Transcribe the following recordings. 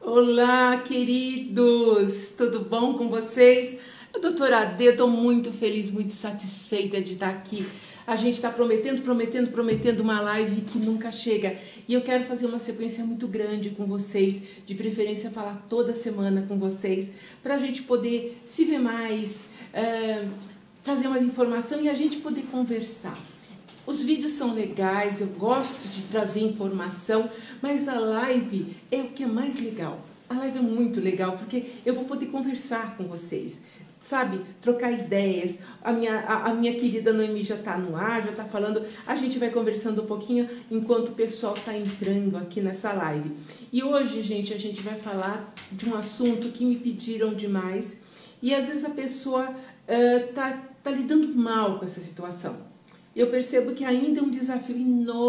Olá, queridos! Tudo bom com vocês? A doutora Adê, estou muito feliz, muito satisfeita de estar aqui. A gente está prometendo uma live que nunca chega. E eu quero fazer uma sequência muito grande com vocês, de preferência falar toda semana com vocês, para a gente poder se ver mais, trazer mais informação e a gente poder conversar. Os vídeos são legais, eu gosto de trazer informação, mas a live é o que é mais legal. A live é muito legal porque eu vou poder conversar com vocês, sabe? Trocar ideias. A minha querida Noemi já está no ar, já está falando. A gente vai conversando um pouquinho enquanto o pessoal está entrando aqui nessa live. E hoje, gente, a gente vai falar de um assunto que me pediram demais e às vezes a pessoa tá lidando mal com essa situação. Eu percebo que ainda é um desafio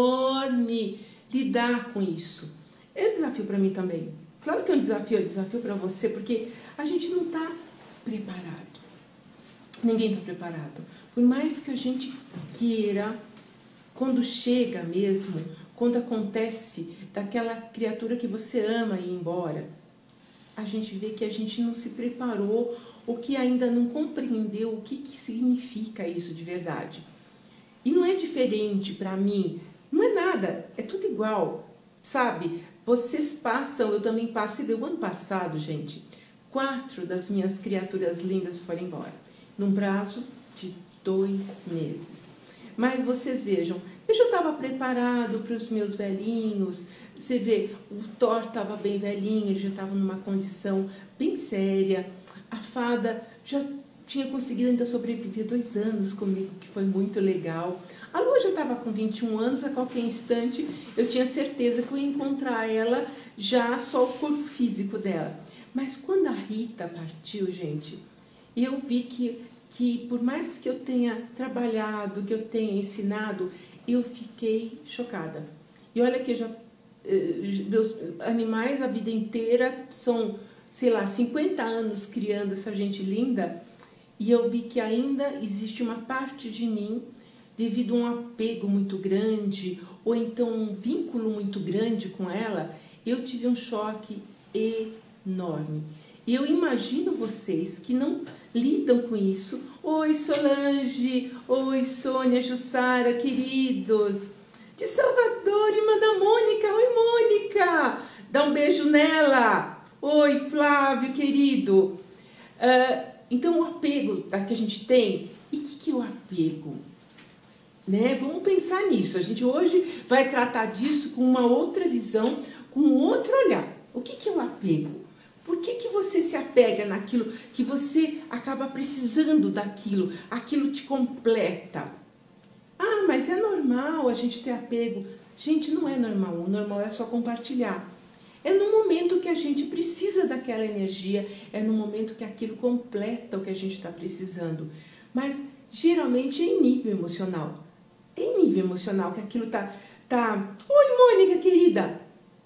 enorme lidar com isso. É um desafio para mim também. Claro que é um desafio para você, porque a gente não está preparado. Ninguém está preparado. Por mais que a gente queira, quando chega mesmo, quando acontece daquela criatura que você ama ir embora, a gente vê que a gente não se preparou ou que ainda não compreendeu o que significa isso de verdade. E não é diferente para mim, não é nada, é tudo igual, sabe? Vocês passam, eu também passo. Você vê, o ano passado, gente, 4 das minhas criaturas lindas foram embora, num prazo de 2 meses. Mas vocês vejam, eu já estava preparado para os meus velhinhos. Você vê, o Thor estava bem velhinho, ele já estava numa condição bem séria. A fada já tinha conseguido ainda sobreviver 2 anos comigo, que foi muito legal. A Lua já estava com 21 anos, a qualquer instante eu tinha certeza que eu ia encontrar ela, já só o corpo físico dela. Mas quando a Rita partiu, gente, eu vi que por mais que eu tenha trabalhado, que eu tenha ensinado, eu fiquei chocada. E olha que meus animais a vida inteira são, sei lá, 50 anos criando essa gente linda, e eu vi que ainda existe uma parte de mim, devido a um apego muito grande, ou então um vínculo muito grande com ela, eu tive um choque enorme. E eu imagino vocês que não lidam com isso. Oi, Solange, oi, Sônia, Jussara, queridos. De Salvador, irmã da Mônica, oi, Mônica, dá um beijo nela. Oi, Flávio, querido. Então, o apego que a gente tem, e o que é o apego? Né? Vamos pensar nisso. A gente hoje vai tratar disso com uma outra visão, com um outro olhar. O que é o apego? Por que você se apega naquilo que você acaba precisando daquilo? Aquilo te completa. Ah, mas é normal a gente ter apego. Gente, não é normal. O normal é só compartilhar. É no momento que a gente precisa daquela energia, é no momento que aquilo completa o que a gente está precisando. Mas, geralmente, é em nível emocional. É em nível emocional que aquilo tá... Oi, Mônica, querida!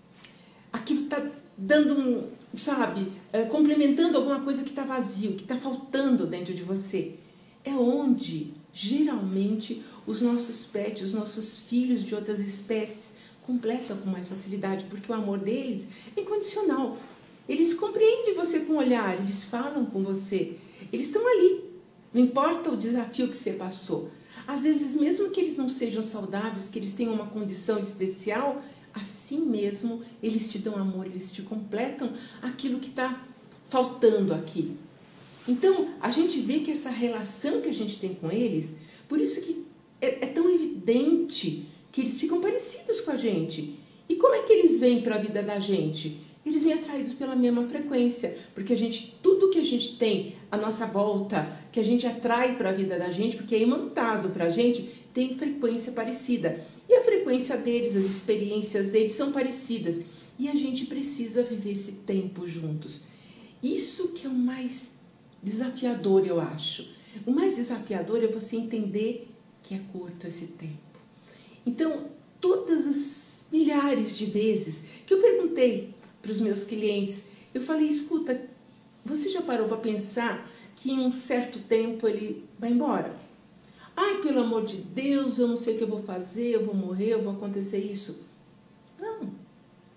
Aquilo tá dando sabe, complementando alguma coisa que está vazio, que está faltando dentro de você. É onde, geralmente, os nossos pets, os nossos filhos de outras espécies completam com mais facilidade, porque o amor deles é incondicional. Eles compreendem você com o olhar, eles falam com você, eles estão ali. Não importa o desafio que você passou. Às vezes, mesmo que eles não sejam saudáveis, que eles tenham uma condição especial, assim mesmo, eles te dão amor, eles te completam aquilo que está faltando aqui. Então, a gente vê que essa relação que a gente tem com eles, por isso que é tão evidente que eles ficam parecidos com a gente. E como é que eles vêm para a vida da gente? Eles vêm atraídos pela mesma frequência, porque tudo que a gente tem à nossa volta, que a gente atrai para a vida da gente, porque é imantado para a gente, tem frequência parecida. E a frequência deles, as experiências deles são parecidas. E a gente precisa viver esse tempo juntos. Isso que é o mais desafiador, eu acho. O mais desafiador é você entender que é curto esse tempo. Então, todas as milhares de vezes que eu perguntei para os meus clientes, eu falei, escuta, você já parou para pensar que em um certo tempo ele vai embora? Ai, pelo amor de Deus, eu não sei o que eu vou fazer, eu vou morrer, eu vou acontecer isso. Não, vai ter que ir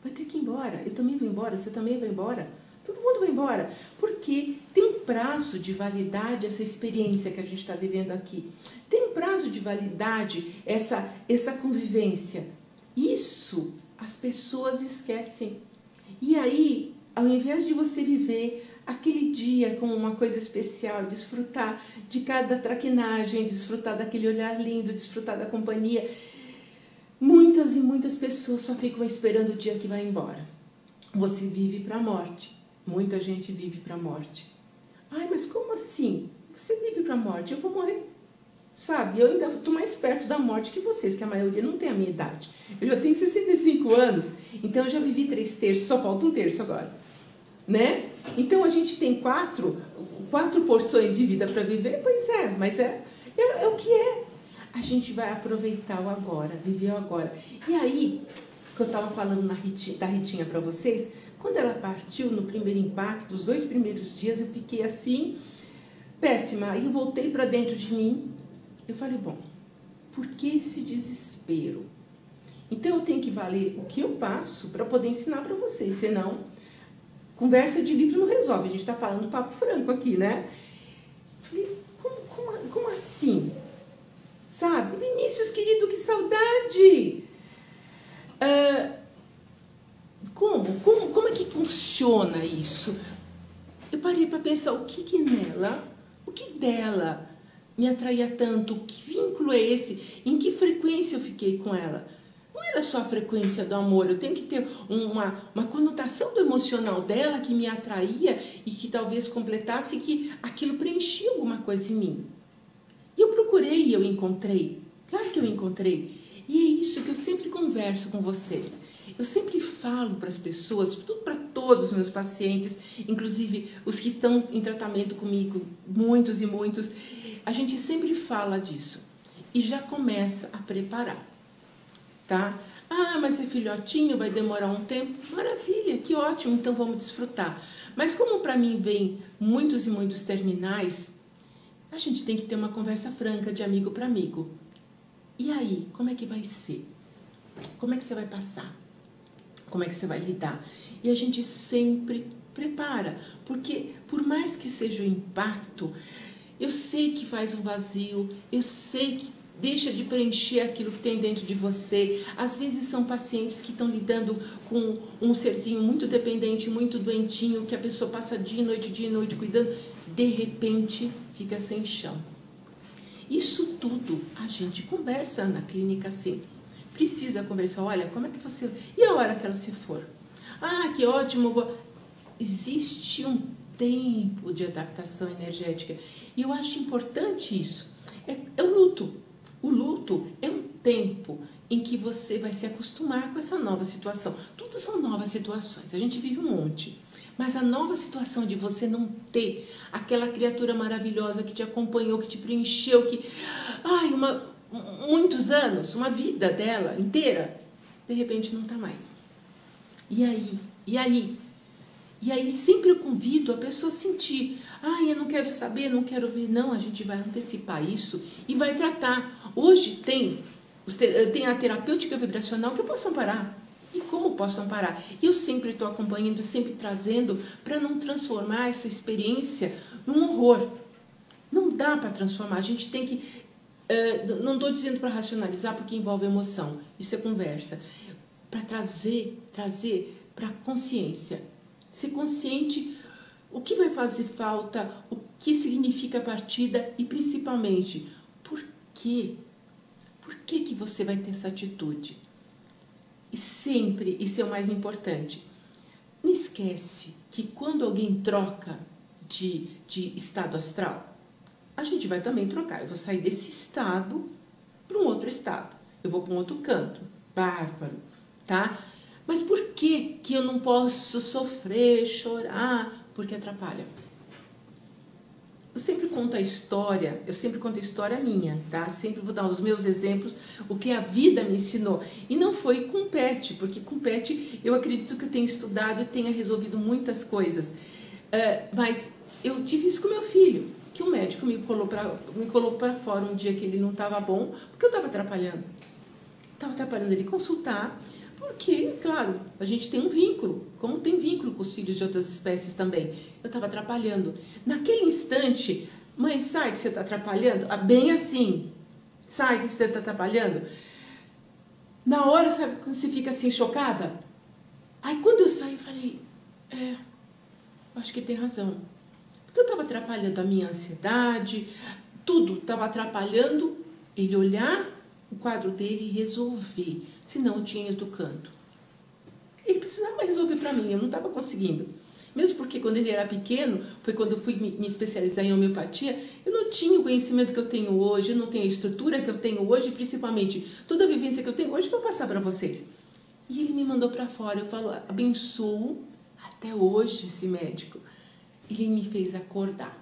embora, eu também vou embora, você também vai embora, todo mundo vai embora, porque tem um prazo de validade essa experiência que a gente está vivendo aqui, tem um prazo de validade essa convivência. Isso as pessoas esquecem. E aí, ao invés de você viver aquele dia como uma coisa especial, desfrutar de cada traquinagem, desfrutar daquele olhar lindo, desfrutar da companhia, muitas e muitas pessoas só ficam esperando o dia que vai embora. Você vive para a morte. Muita gente vive para a morte. Ai, mas como assim? Você vive para a morte? Eu vou morrer. Sabe, eu ainda estou mais perto da morte que vocês, que a maioria não tem a minha idade. Eu já tenho 65 anos, então eu já vivi 3/3, só falta 1/3 agora. Né? Então a gente tem quatro porções de vida para viver, pois é, mas é o que é. A gente vai aproveitar o agora, viver o agora. E aí, que eu estava falando da Ritinha para vocês, quando ela partiu no primeiro impacto, os 2 primeiros dias, eu fiquei assim, péssima. Aí eu voltei para dentro de mim, eu falei, bom, por que esse desespero? Então eu tenho que valer o que eu passo para poder ensinar para vocês, senão conversa de livro não resolve, a gente está falando papo franco aqui, né? Falei, como assim? Sabe? Vinícius, querido, que saudade! Como é que funciona isso? Eu parei para pensar o que nela, o que dela me atraía tanto, que vínculo é esse, em que frequência eu fiquei com ela. Não era só a frequência do amor, eu tenho que ter uma conotação do emocional dela que me atraía e que talvez completasse que aquilo preenchia alguma coisa em mim. E eu procurei e eu encontrei, claro que eu encontrei. E é isso que eu sempre converso com vocês. Eu sempre falo para as pessoas, para todos os meus pacientes, inclusive os que estão em tratamento comigo, muitos e muitos, a gente sempre fala disso e já começa a preparar, tá? Ah, mas é filhotinho, vai demorar um tempo. Maravilha, que ótimo, então vamos desfrutar. Mas como para mim vem muitos e muitos terminais, a gente tem que ter uma conversa franca de amigo para amigo. E aí, como é que vai ser? Como é que você vai passar? Como é que você vai lidar? E a gente sempre prepara, porque por mais que seja o impacto, eu sei que faz um vazio, eu sei que deixa de preencher aquilo que tem dentro de você. Às vezes são pacientes que estão lidando com um serzinho muito dependente, muito doentinho, que a pessoa passa dia e noite cuidando, de repente fica sem chão. Isso tudo a gente conversa na clínica assim. Precisa conversar, olha, como é que você... E a hora que ela se for? Ah, que ótimo! Existe um tempo de adaptação energética. E eu acho importante isso. É o luto. O luto é um tempo em que você vai se acostumar com essa nova situação. Tudo são novas situações, a gente vive um monte. Mas a nova situação de você não ter aquela criatura maravilhosa que te acompanhou, que te preencheu, que... Ai, muitos anos, uma vida dela inteira, de repente não está mais. E aí? E aí sempre eu convido a pessoa a sentir, eu não quero saber, não quero ver. Não, a gente vai antecipar isso e vai tratar. Hoje tem a terapêutica vibracional que eu posso amparar. E como posso amparar? Eu sempre estou acompanhando, sempre trazendo para não transformar essa experiência num horror. Não dá para transformar, a gente tem que... não estou dizendo para racionalizar porque envolve emoção, isso é conversa. Para trazer para a consciência. Ser consciente o que vai fazer falta, o que significa a partida e principalmente, por quê? Por que você vai ter essa atitude? E sempre, isso é o mais importante, não esquece que quando alguém troca de estado astral, a gente vai também trocar. Eu vou sair desse estado para um outro estado. Eu vou para um outro canto. Bárbaro, tá? Mas por que eu não posso sofrer, chorar? Porque atrapalha. Eu sempre conto a história minha, tá? Sempre vou dar os meus exemplos, o que a vida me ensinou. E não foi com PET, porque com PET eu acredito que eu tenha estudado e tenha resolvido muitas coisas. Mas eu tive isso com meu filho, que o médico me colocou para fora um dia que ele não estava bom, porque eu estava atrapalhando. Estava atrapalhando ele consultar, Porque, claro, a gente tem um vínculo, como tem vínculo com os filhos de outras espécies também. Eu estava atrapalhando. Naquele instante, mãe, sai que você está atrapalhando? Bem assim, sai que você está atrapalhando. Na hora, sabe, quando você fica assim, chocada? Aí quando eu saí, eu falei, acho que ele tem razão. Porque eu estava atrapalhando a minha ansiedade, tudo estava atrapalhando ele olhar o quadro dele e resolver. Senão eu tinha ido do canto. Ele precisava resolver para mim, eu não estava conseguindo. Mesmo porque quando ele era pequeno, foi quando eu fui me especializar em homeopatia, eu não tinha o conhecimento que eu tenho hoje, eu não tenho a estrutura que eu tenho hoje, principalmente toda a vivência que eu tenho hoje para passar para vocês. E ele me mandou para fora, eu falo, abençoo até hoje esse médico. Ele me fez acordar.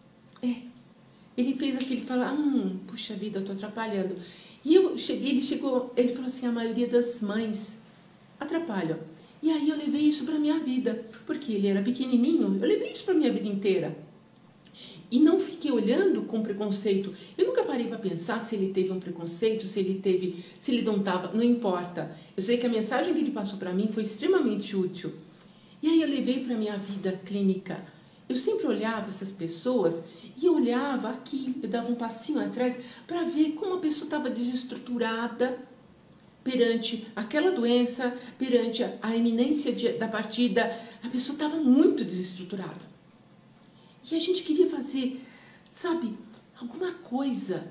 Ele fez aquele falar, puxa vida, eu estou atrapalhando. E eu cheguei, ele falou assim, a maioria das mães atrapalham. E aí eu levei isso para minha vida, porque ele era pequenininho, eu levei isso para minha vida inteira. E não fiquei olhando com preconceito. Eu nunca parei para pensar se ele teve um preconceito, se ele não estava, não importa. Eu sei que a mensagem que ele passou para mim foi extremamente útil. E aí eu levei para minha vida clínica. Eu sempre olhava essas pessoas e eu olhava aqui, eu dava um passinho atrás para ver como a pessoa estava desestruturada perante aquela doença, perante a iminência da partida. A pessoa estava muito desestruturada. E a gente queria fazer, sabe, alguma coisa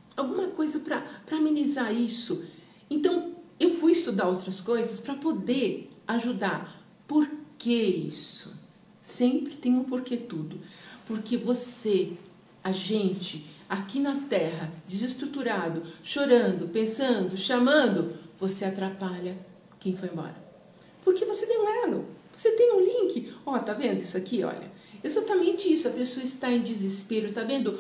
para amenizar isso. Então, eu fui estudar outras coisas para poder ajudar. Por que isso? Sempre tem um porquê tudo. Porque você, a gente, aqui na Terra, desestruturado, chorando, pensando, chamando, você atrapalha quem foi embora. Porque você tem um elo, você tem um link. Ó, tá vendo isso aqui, olha? Exatamente isso, a pessoa está em desespero, tá vendo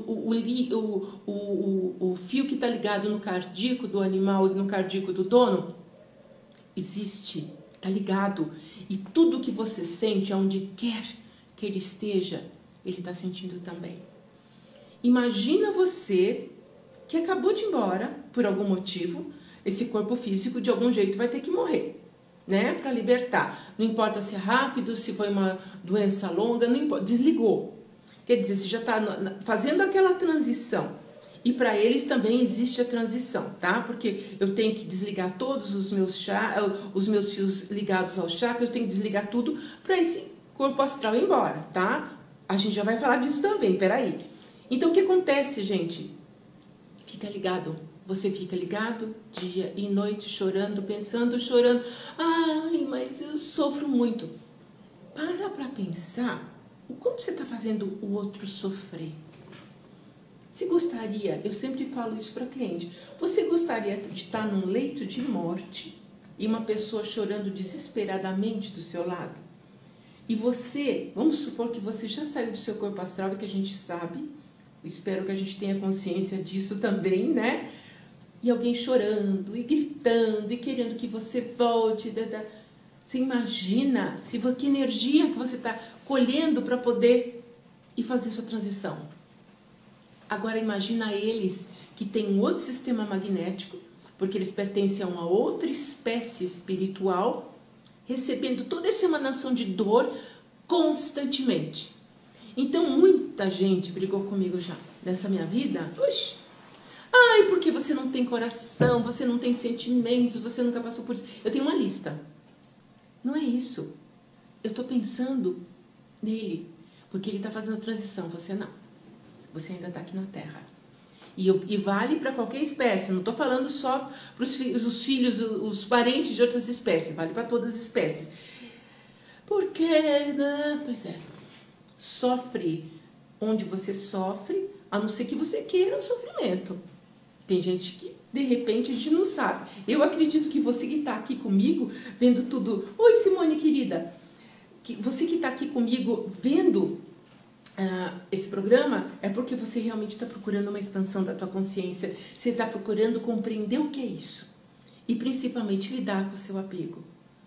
o fio que está ligado no cardíaco do animal e no cardíaco do dono? Existe, está ligado. E tudo que você sente, aonde quer que ele esteja, ele está sentindo também. Imagina você que acabou de ir embora, por algum motivo, esse corpo físico de algum jeito vai ter que morrer, né? Para libertar. Não importa se é rápido, se foi uma doença longa, não importa. Desligou. Quer dizer, você já está fazendo aquela transição. E para eles também existe a transição, tá? Porque eu tenho que desligar todos os meus fios ligados ao chakra, eu tenho que desligar tudo para esse corpo astral ir embora, tá? A gente já vai falar disso também, peraí. Então, o que acontece, gente? Fica ligado. Você fica ligado dia e noite, chorando, pensando, chorando. Ai, mas eu sofro muito. Para pensar o quanto você está fazendo o outro sofrer. Se gostaria, eu sempre falo isso para cliente, você gostaria de estar num leito de morte e uma pessoa chorando desesperadamente do seu lado? E você, vamos supor que você já saiu do seu corpo astral e que a gente sabe, espero que a gente tenha consciência disso também, né? E alguém chorando e gritando e querendo que você volte. Você imagina que energia que você está colhendo para poder ir fazer sua transição. Agora imagina eles que têm um outro sistema magnético, porque eles pertencem a uma outra espécie espiritual, recebendo toda essa emanação de dor constantemente. Então muita gente brigou comigo já nessa minha vida. Puxa, ai, porque você não tem coração, você não tem sentimentos, você nunca passou por isso. Eu tenho uma lista. Não é isso. Eu estou pensando nele, porque ele está fazendo a transição, você não. Você ainda está aqui na Terra. E vale para qualquer espécie. Não estou falando só para os filhos, os parentes de outras espécies. Vale para todas as espécies. Porque, né? Pois é. Sofre onde você sofre, a não ser que você queira o sofrimento. Tem gente que, de repente, a gente não sabe. Eu acredito que você que está aqui comigo, vendo tudo... Oi, Simone, querida. Você que está aqui comigo, vendo... esse programa é porque você realmente está procurando uma expansão da tua consciência, você está procurando compreender o que é isso e principalmente lidar com o seu apego.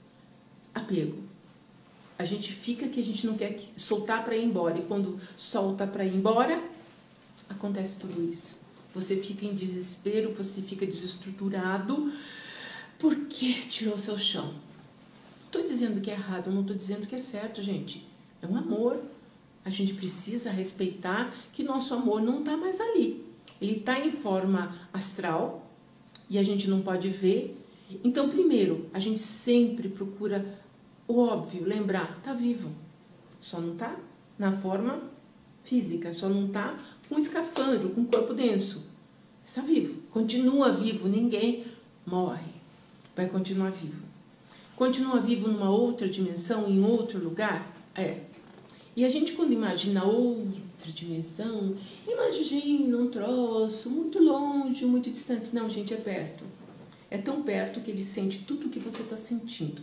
A gente fica que a gente não quer soltar para ir embora, e quando solta para ir embora, acontece tudo isso. Você fica em desespero, você fica desestruturado, Por que tirou seu chão? Estou dizendo que é errado, não estou dizendo que é certo, gente. É um amor. A gente precisa respeitar que nosso amor não está mais ali. Ele está em forma astral e a gente não pode ver. Então, primeiro, a gente sempre procura o óbvio, lembrar, está vivo. Só não está na forma física, só não está com escafandro, com corpo denso. Está vivo, continua vivo, ninguém morre, vai continuar vivo. Continua vivo numa outra dimensão, em outro lugar? É. E a gente, quando imagina outra dimensão, imagina um troço muito longe, muito distante. Não, gente, é perto. É tão perto que ele sente tudo o que você está sentindo.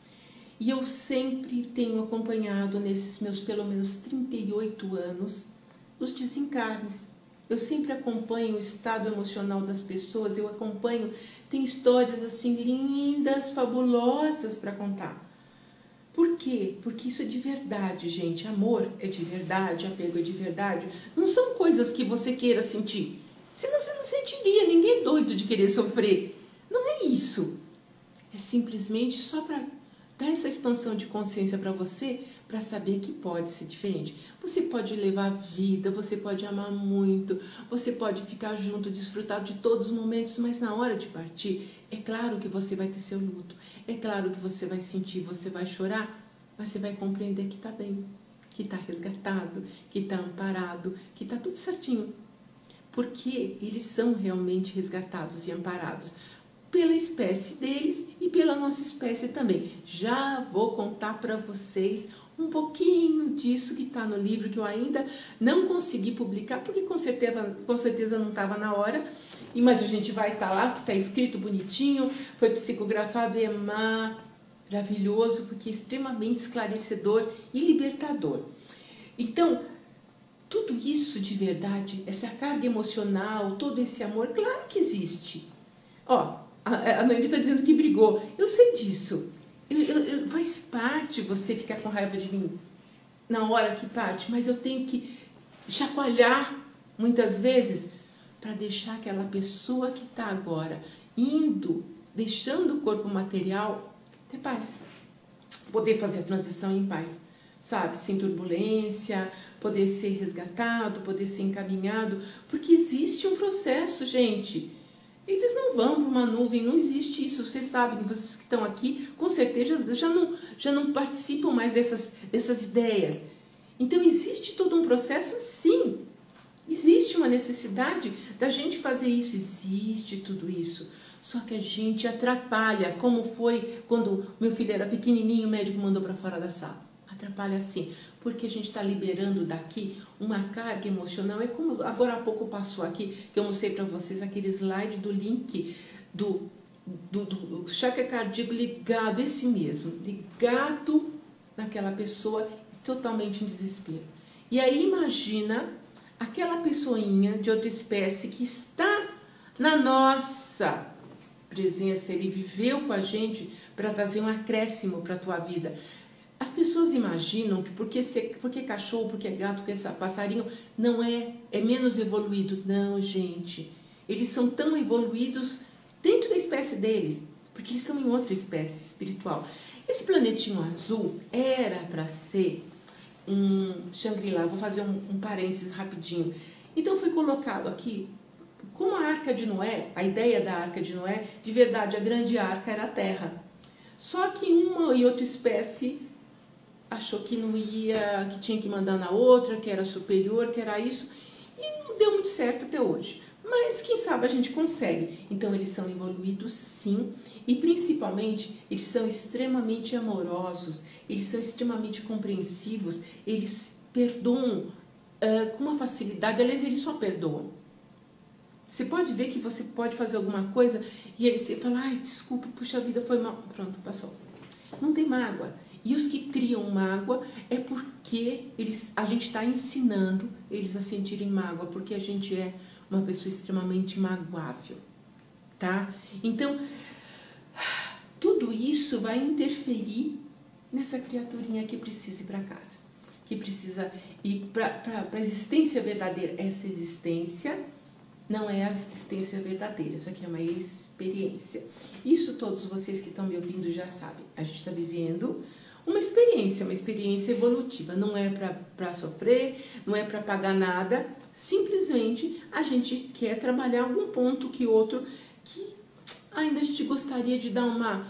E eu sempre tenho acompanhado, nesses meus pelo menos 38 anos, os desencarnes. Eu sempre acompanho o estado emocional das pessoas, eu acompanho, tem histórias assim lindas, fabulosas para contar. Por quê? Porque isso é de verdade, gente. Amor é de verdade, apego é de verdade. Não são coisas que você queira sentir. Senão você não sentiria, ninguém é doido de querer sofrer. Não é isso. É simplesmente só para dar essa expansão de consciência para você, para saber que pode ser diferente. Você pode levar a vida, você pode amar muito, você pode ficar junto, desfrutar de todos os momentos, mas na hora de partir, é claro que você vai ter seu luto, é claro que você vai sentir, você vai chorar, mas você vai compreender que está bem, que está resgatado, que está amparado, que está tudo certinho. Porque eles são realmente resgatados e amparados pela espécie deles e pela nossa espécie também. Já vou contar para vocês um pouquinho disso que está no livro, que eu ainda não consegui publicar, porque com certeza não estava na hora, mas a gente vai estar lá, porque está escrito bonitinho, foi psicografado e é maravilhoso, porque é extremamente esclarecedor e libertador. Então, tudo isso de verdade, essa carga emocional, todo esse amor, claro que existe. Ó, a Noemi está dizendo que brigou. Eu sei disso. Faz parte você ficar com raiva de mim na hora que parte, mas eu tenho que chacoalhar muitas vezes para deixar aquela pessoa que está agora indo, deixando o corpo material, ter paz. Poder fazer a transição em paz, sabe? Sem turbulência, poder ser resgatado, poder ser encaminhado, porque existe um processo, gente. Eles não vão para uma nuvem, não existe isso. Vocês sabem que vocês que estão aqui, com certeza, já não participam mais dessas ideias. Então, existe todo um processo, sim. Existe uma necessidade da gente fazer isso, existe tudo isso. Só que a gente atrapalha, como foi quando meu filho era pequenininho, o médico mandou para fora da sala. Atrapalha sim, porque a gente está liberando daqui uma carga emocional. É como agora há pouco passou aqui, que eu mostrei para vocês aquele slide do link do chakra cardíaco ligado, esse mesmo, ligado naquela pessoa totalmente em desespero. E aí imagina aquela pessoinha de outra espécie que está na nossa presença, ele viveu com a gente para trazer um acréscimo para a tua vida. As pessoas imaginam que porque cachorro, porque gato, porque passarinho não é menos evoluído. Não, gente. Eles são tão evoluídos dentro da espécie deles, porque eles estão em outra espécie espiritual. Esse planetinho azul era para ser um Shangri-La. Vou fazer um parênteses rapidinho. Então foi colocado aqui, como a Arca de Noé, a ideia da Arca de Noé, de verdade, a grande arca era a Terra. Só que uma e outra espécie achou que não ia, que tinha que mandar na outra, que era superior, que era isso, e não deu muito certo até hoje. Mas quem sabe a gente consegue. Então eles são evoluídos sim, e principalmente eles são extremamente amorosos, eles são extremamente compreensivos, eles perdoam com uma facilidade, aliás, eles só perdoam. Você pode ver que você pode fazer alguma coisa e ele você fala, ai, desculpa, puxa vida, foi mal. Pronto, passou. Não tem mágoa. E os que criam mágoa é porque a gente está ensinando eles a sentirem mágoa, porque a gente é uma pessoa extremamente magoável, tá? Então, tudo isso vai interferir nessa criaturinha que precisa ir para casa, que precisa ir para a existência verdadeira. Essa existência não é a assistência verdadeira, isso aqui é uma experiência. Isso todos vocês que estão me ouvindo já sabem. A gente está vivendo uma experiência evolutiva. Não é para sofrer, não é para pagar nada, simplesmente a gente quer trabalhar algum ponto que outro que ainda a gente gostaria de dar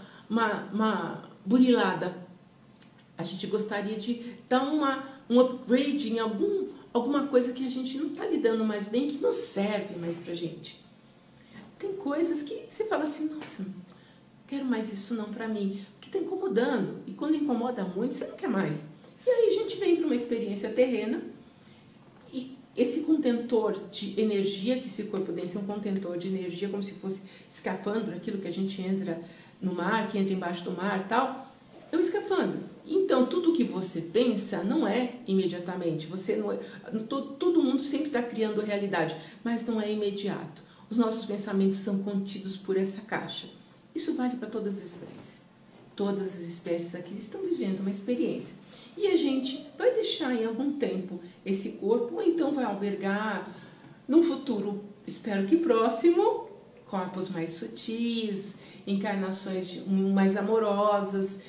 uma burilada. A gente gostaria de dar um upgrade em alguma coisa que a gente não está lidando mais bem, que não serve mais pra gente. Tem coisas que você fala assim, nossa, não quero mais isso não pra mim, porque está incomodando. E quando incomoda muito, você não quer mais. E aí a gente vem para uma experiência terrena e esse contentor de energia, que esse corpo desse é um contentor de energia, como se fosse escafandro, aquilo que a gente entra no mar, que entra embaixo do mar e tal, é um escafandro. Então, tudo que você pensa não é imediatamente. Você não é, todo mundo sempre está criando realidade, mas não é imediato. Os nossos pensamentos são contidos por essa caixa. Isso vale para todas as espécies. Todas as espécies aqui estão vivendo uma experiência. E a gente vai deixar em algum tempo esse corpo, ou então vai albergar, num futuro, espero que próximo, corpos mais sutis, encarnações mais amorosas,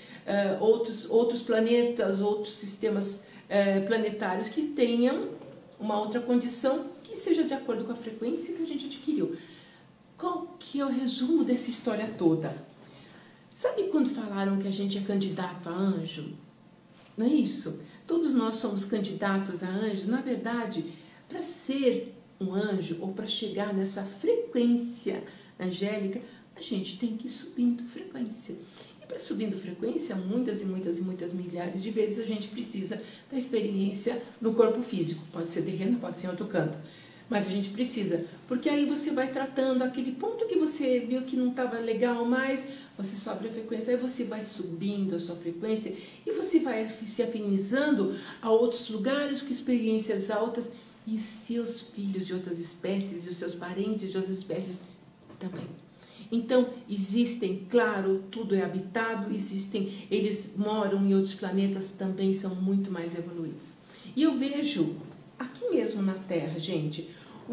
outros planetas, outros sistemas planetários que tenham uma outra condição que seja de acordo com a frequência que a gente adquiriu. Qual que é o resumo dessa história toda? Sabe quando falaram que a gente é candidato a anjo? Não é isso? Todos nós somos candidatos a anjo. Na verdade, para ser um anjo ou para chegar nessa frequência angélica, a gente tem que ir subindo frequência. E para subindo frequência, muitas e muitas e muitas milhares de vezes a gente precisa da experiência no corpo físico. Pode ser terreno, pode ser em outro canto. Mas a gente precisa, porque aí você vai tratando aquele ponto que você viu que não estava legal mais, você sobe a frequência, aí você vai subindo a sua frequência e você vai se afinizando a outros lugares com experiências altas e os seus filhos de outras espécies e os seus parentes de outras espécies também. Então, existem, claro, tudo é habitado, eles moram em outros planetas, também são muito mais evoluídos. E eu vejo aqui mesmo na Terra, gente,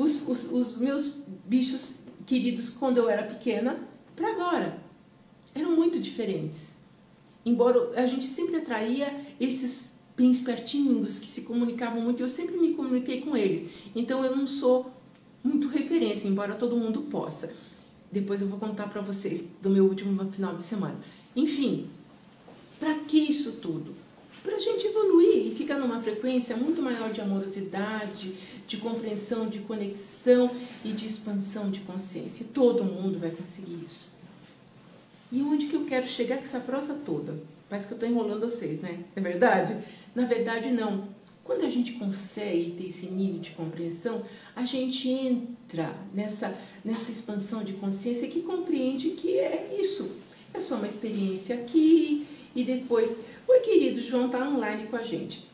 os meus bichos queridos quando eu era pequena para agora eram muito diferentes. Embora a gente sempre atraía esses bem espertinhos que se comunicavam muito, eu sempre me comuniquei com eles. Então eu não sou muito referência, embora todo mundo possa. Depois eu vou contar para vocês do meu último final de semana. Enfim, para que isso tudo? Para a gente evoluir e ficar numa frequência muito maior de amorosidade, de compreensão, de conexão e de expansão de consciência. E todo mundo vai conseguir isso. E onde que eu quero chegar com essa prosa toda? Parece que eu estou enrolando vocês, né? É verdade? Na verdade, não. Quando a gente consegue ter esse nível de compreensão, a gente entra nessa expansão de consciência que compreende que é isso. É só uma experiência aqui e depois... Oi, querido, João está online com a gente.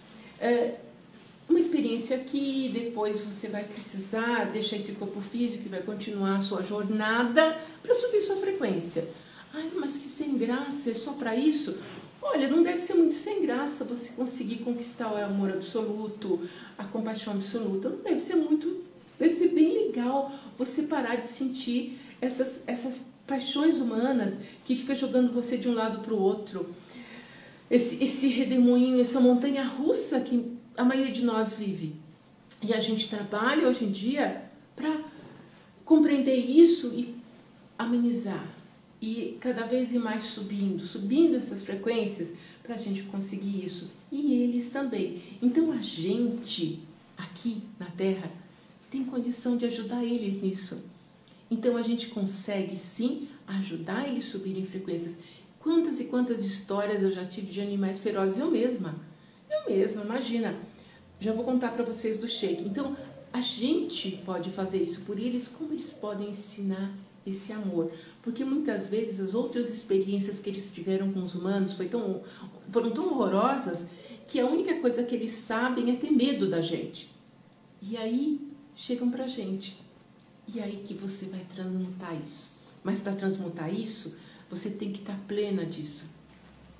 Uma experiência aqui, depois você vai precisar deixar esse corpo físico e vai continuar a sua jornada para subir sua frequência. Ai, mas que sem graça, é só para isso? Olha, não deve ser muito sem graça você conseguir conquistar o amor absoluto, a compaixão absoluta. Não deve ser muito, deve ser bem legal você parar de sentir essas paixões humanas que fica jogando você de um lado para o outro. Esse redemoinho, essa montanha russa que a maioria de nós vive. E a gente trabalha hoje em dia para compreender isso e amenizar. E cada vez ir mais subindo essas frequências para a gente conseguir isso. E eles também. Então a gente, aqui na Terra, tem condição de ajudar eles nisso. Então a gente consegue sim ajudar eles a subirem frequências. Quantas e quantas histórias eu já tive de animais ferozes, eu mesma, imagina. Já vou contar para vocês do Sheik. Então, a gente pode fazer isso por eles, como eles podem ensinar esse amor. Porque muitas vezes as outras experiências que eles tiveram com os humanos foram tão horrorosas que a única coisa que eles sabem é ter medo da gente. E aí, chegam pra gente. E aí que você vai transmutar isso. Mas para transmutar isso, você tem que estar plena disso.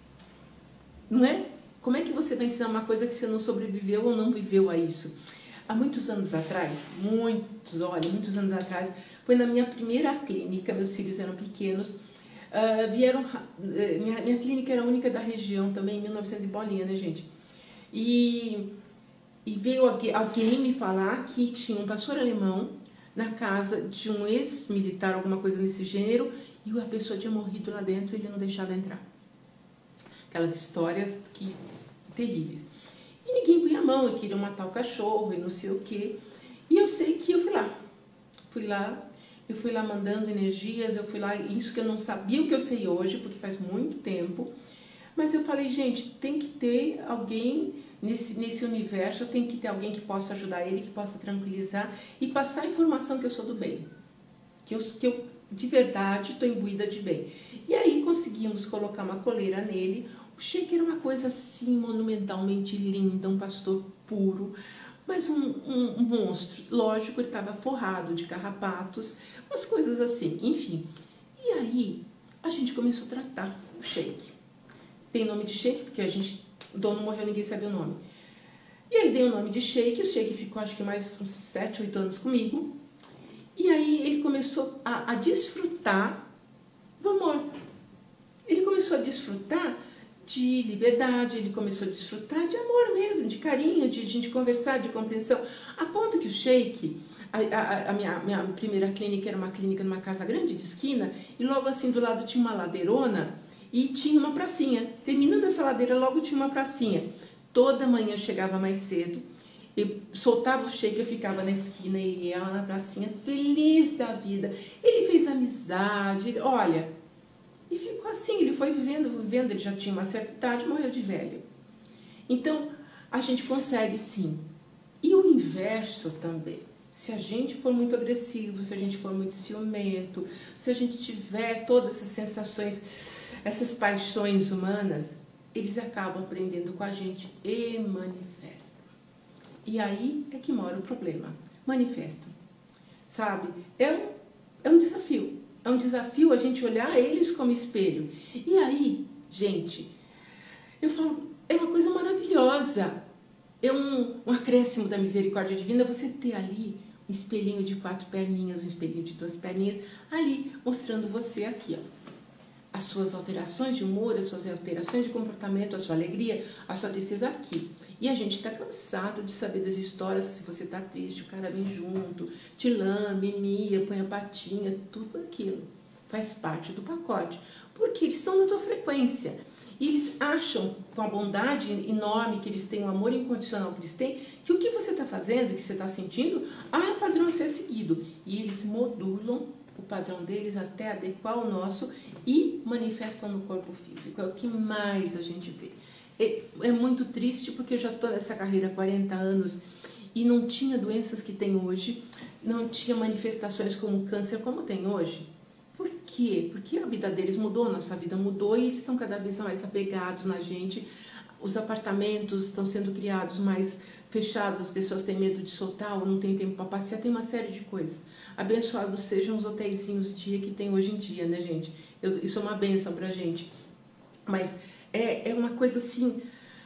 Não é? Como é que você vai ensinar uma coisa que você não sobreviveu ou não viveu a isso? há muitos anos atrás, muitos anos atrás, foi na minha primeira clínica, meus filhos eram pequenos, minha clínica era a única da região também, em 1900 e bolinha, né, gente? E veio alguém me falar que tinha um pastor alemão na casa de um ex-militar, alguma coisa nesse gênero, e a pessoa tinha morrido lá dentro e ele não deixava entrar. Aquelas histórias terríveis. E ninguém punha a mão, e queria matar o cachorro e não sei o quê. E eu sei que eu fui lá mandando energias, eu fui lá, isso que eu não sabia o que eu sei hoje, porque faz muito tempo. Mas eu falei, gente, tem que ter alguém nesse universo, tem que ter alguém que possa ajudar ele, que possa tranquilizar e passar a informação que eu sou do bem. Que eu de verdade estou imbuída de bem. E aí conseguimos colocar uma coleira nele. O Sheik era uma coisa assim, monumentalmente linda, um pastor puro, mas um monstro. Lógico, ele estava forrado de carrapatos, umas coisas assim, enfim. E aí a gente começou a tratar o Sheik. Tem nome de Sheik, porque o dono morreu, ninguém sabia o nome. E ele deu o nome de Sheik, o Sheik ficou acho que mais uns 7, 8 anos comigo. E aí ele começou a desfrutar do amor. Ele começou a desfrutar de liberdade, ele começou a desfrutar de amor mesmo, de carinho, de gente conversar, de compreensão. A ponto que o Sheik, a minha primeira clínica era uma clínica numa casa grande de esquina, e logo assim do lado tinha uma ladeirona e tinha uma pracinha. Terminando essa ladeira, logo tinha uma pracinha. Toda manhã eu chegava mais cedo, eu soltava o Sheik, eu ficava na esquina e ela na pracinha, feliz da vida. Ele fez amizade, olha, e ficou assim, ele foi vivendo, ele já tinha uma certa idade, morreu de velho. Então, a gente consegue sim. E o inverso também. Se a gente for muito agressivo, se a gente for muito ciumento, se a gente tiver todas essas sensações, essas paixões humanas, eles acabam aprendendo com a gente e manifestam. E aí é que mora o problema. Manifestam. Sabe? É um desafio. É um desafio a gente olhar eles como espelho. E aí, gente, eu falo, é uma coisa maravilhosa. É um acréscimo da misericórdia divina você ter ali um espelhinho de 4 perninhas, um espelhinho de 2 perninhas, ali mostrando você aqui, ó. As suas alterações de humor, as suas alterações de comportamento, a sua alegria, a sua tristeza aqui. E a gente está cansado de saber das histórias que se você está triste, o cara vem junto, te lambe, mia, põe a patinha, tudo aquilo. Faz parte do pacote. Porque eles estão na tua frequência. E eles acham, com a bondade enorme que eles têm, o amor incondicional que eles têm, que o que você está fazendo, o que você está sentindo, é o padrão a ser seguido. E eles modulam o padrão deles até adequar o nosso e manifestam no corpo físico. É o que mais a gente vê. É muito triste porque eu já estou nessa carreira há 40 anos e não tinha doenças que tem hoje, não tinha manifestações como câncer como tem hoje. Por quê? Porque a vida deles mudou, a nossa vida mudou e eles estão cada vez mais apegados na gente. Os apartamentos estão sendo criados mais fechados, as pessoas têm medo de soltar ou não tem tempo para passear, tem uma série de coisas. Abençoados sejam os hotéisinhos dia que tem hoje em dia, né, gente? Isso é uma bênção pra gente. Mas é uma coisa assim...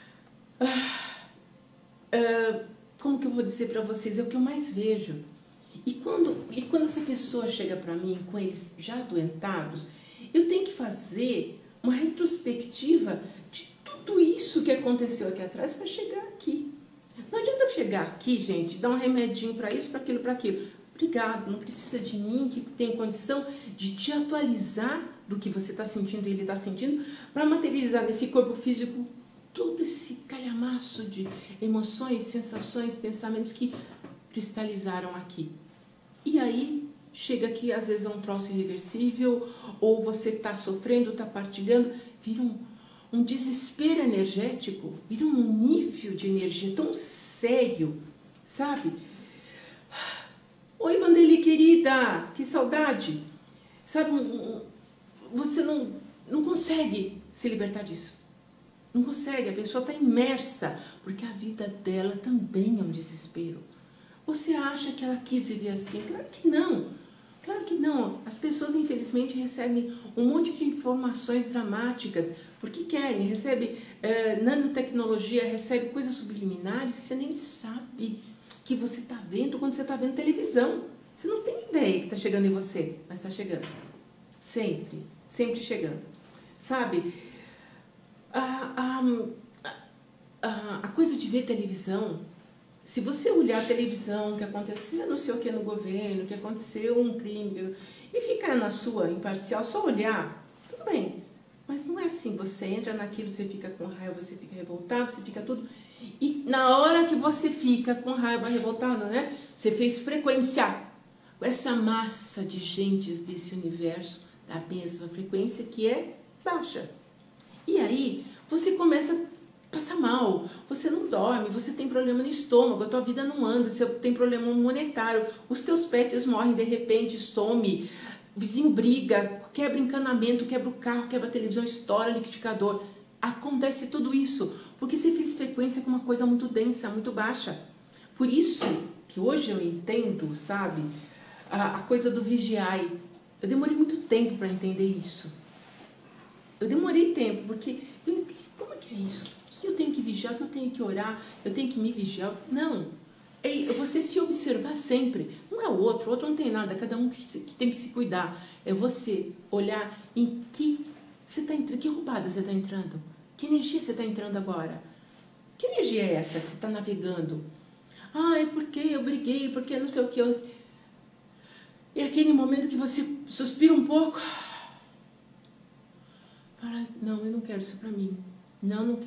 como que eu vou dizer para vocês? É o que eu mais vejo. E quando essa pessoa chega para mim com eles já adoentados, eu tenho que fazer uma retrospectiva de tudo isso que aconteceu aqui atrás para chegar aqui. Não adianta eu chegar aqui, gente, dar um remedinho para isso, para aquilo, para aquilo. Obrigado, não precisa de mim que tem condição de te atualizar do que você está sentindo e ele está sentindo, para materializar nesse corpo físico todo esse calhamaço de emoções, sensações, pensamentos que cristalizaram aqui. E aí, chega aqui, às vezes é um troço irreversível, ou você está sofrendo, está partilhando, vira um desespero energético, vira um nível de energia tão sério, sabe? Oi, Vanderly, querida, que saudade. Sabe, você não consegue se libertar disso. Não consegue, a pessoa está imersa, porque a vida dela também é um desespero. Você acha que ela quis viver assim? Claro que não. Claro que não. As pessoas, infelizmente, recebem um monte de informações dramáticas, porque querem, recebe nanotecnologia, recebe coisas subliminares que você nem sabe que você está vendo quando você está vendo televisão. Você não tem ideia que está chegando em você, mas está chegando. Sempre, sempre chegando. Sabe, a coisa de ver televisão, se você olhar a televisão, que aconteceu não sei o que no governo, que aconteceu um crime, e ficar na sua imparcial, só olhar, tudo bem. Mas não é assim, você entra naquilo, você fica com raiva, você fica revoltado, você fica tudo... E na hora que você fica com raiva, revoltado, né? Você fez frequência. Essa massa de gentes desse universo da mesma frequência que é baixa. E aí, você começa a passar mal, você não dorme, você tem problema no estômago, a tua vida não anda, você tem problema monetário, os teus pets morrem de repente, some, vizinho briga, quebra encanamento, quebra o carro, quebra a televisão, estoura liquidificador. Acontece tudo isso, porque você fez frequência com uma coisa muito densa, muito baixa. Por isso que hoje eu entendo, sabe, a coisa do vigiai. Eu demorei muito tempo para entender isso. Eu demorei tempo, porque como é que é isso? Que eu tenho que vigiar, que eu tenho que orar, eu tenho que me vigiar? Não. É você se observar sempre. Não é o outro não tem nada, cada um que tem que se cuidar. É você olhar em que você está entrando, que roubada você está entrando, que energia você está entrando agora. Que energia é essa que você está navegando? Ah, é porque eu briguei, porque não sei o que. É aquele momento que você suspira um pouco. Fala, não, eu não quero isso pra mim. Não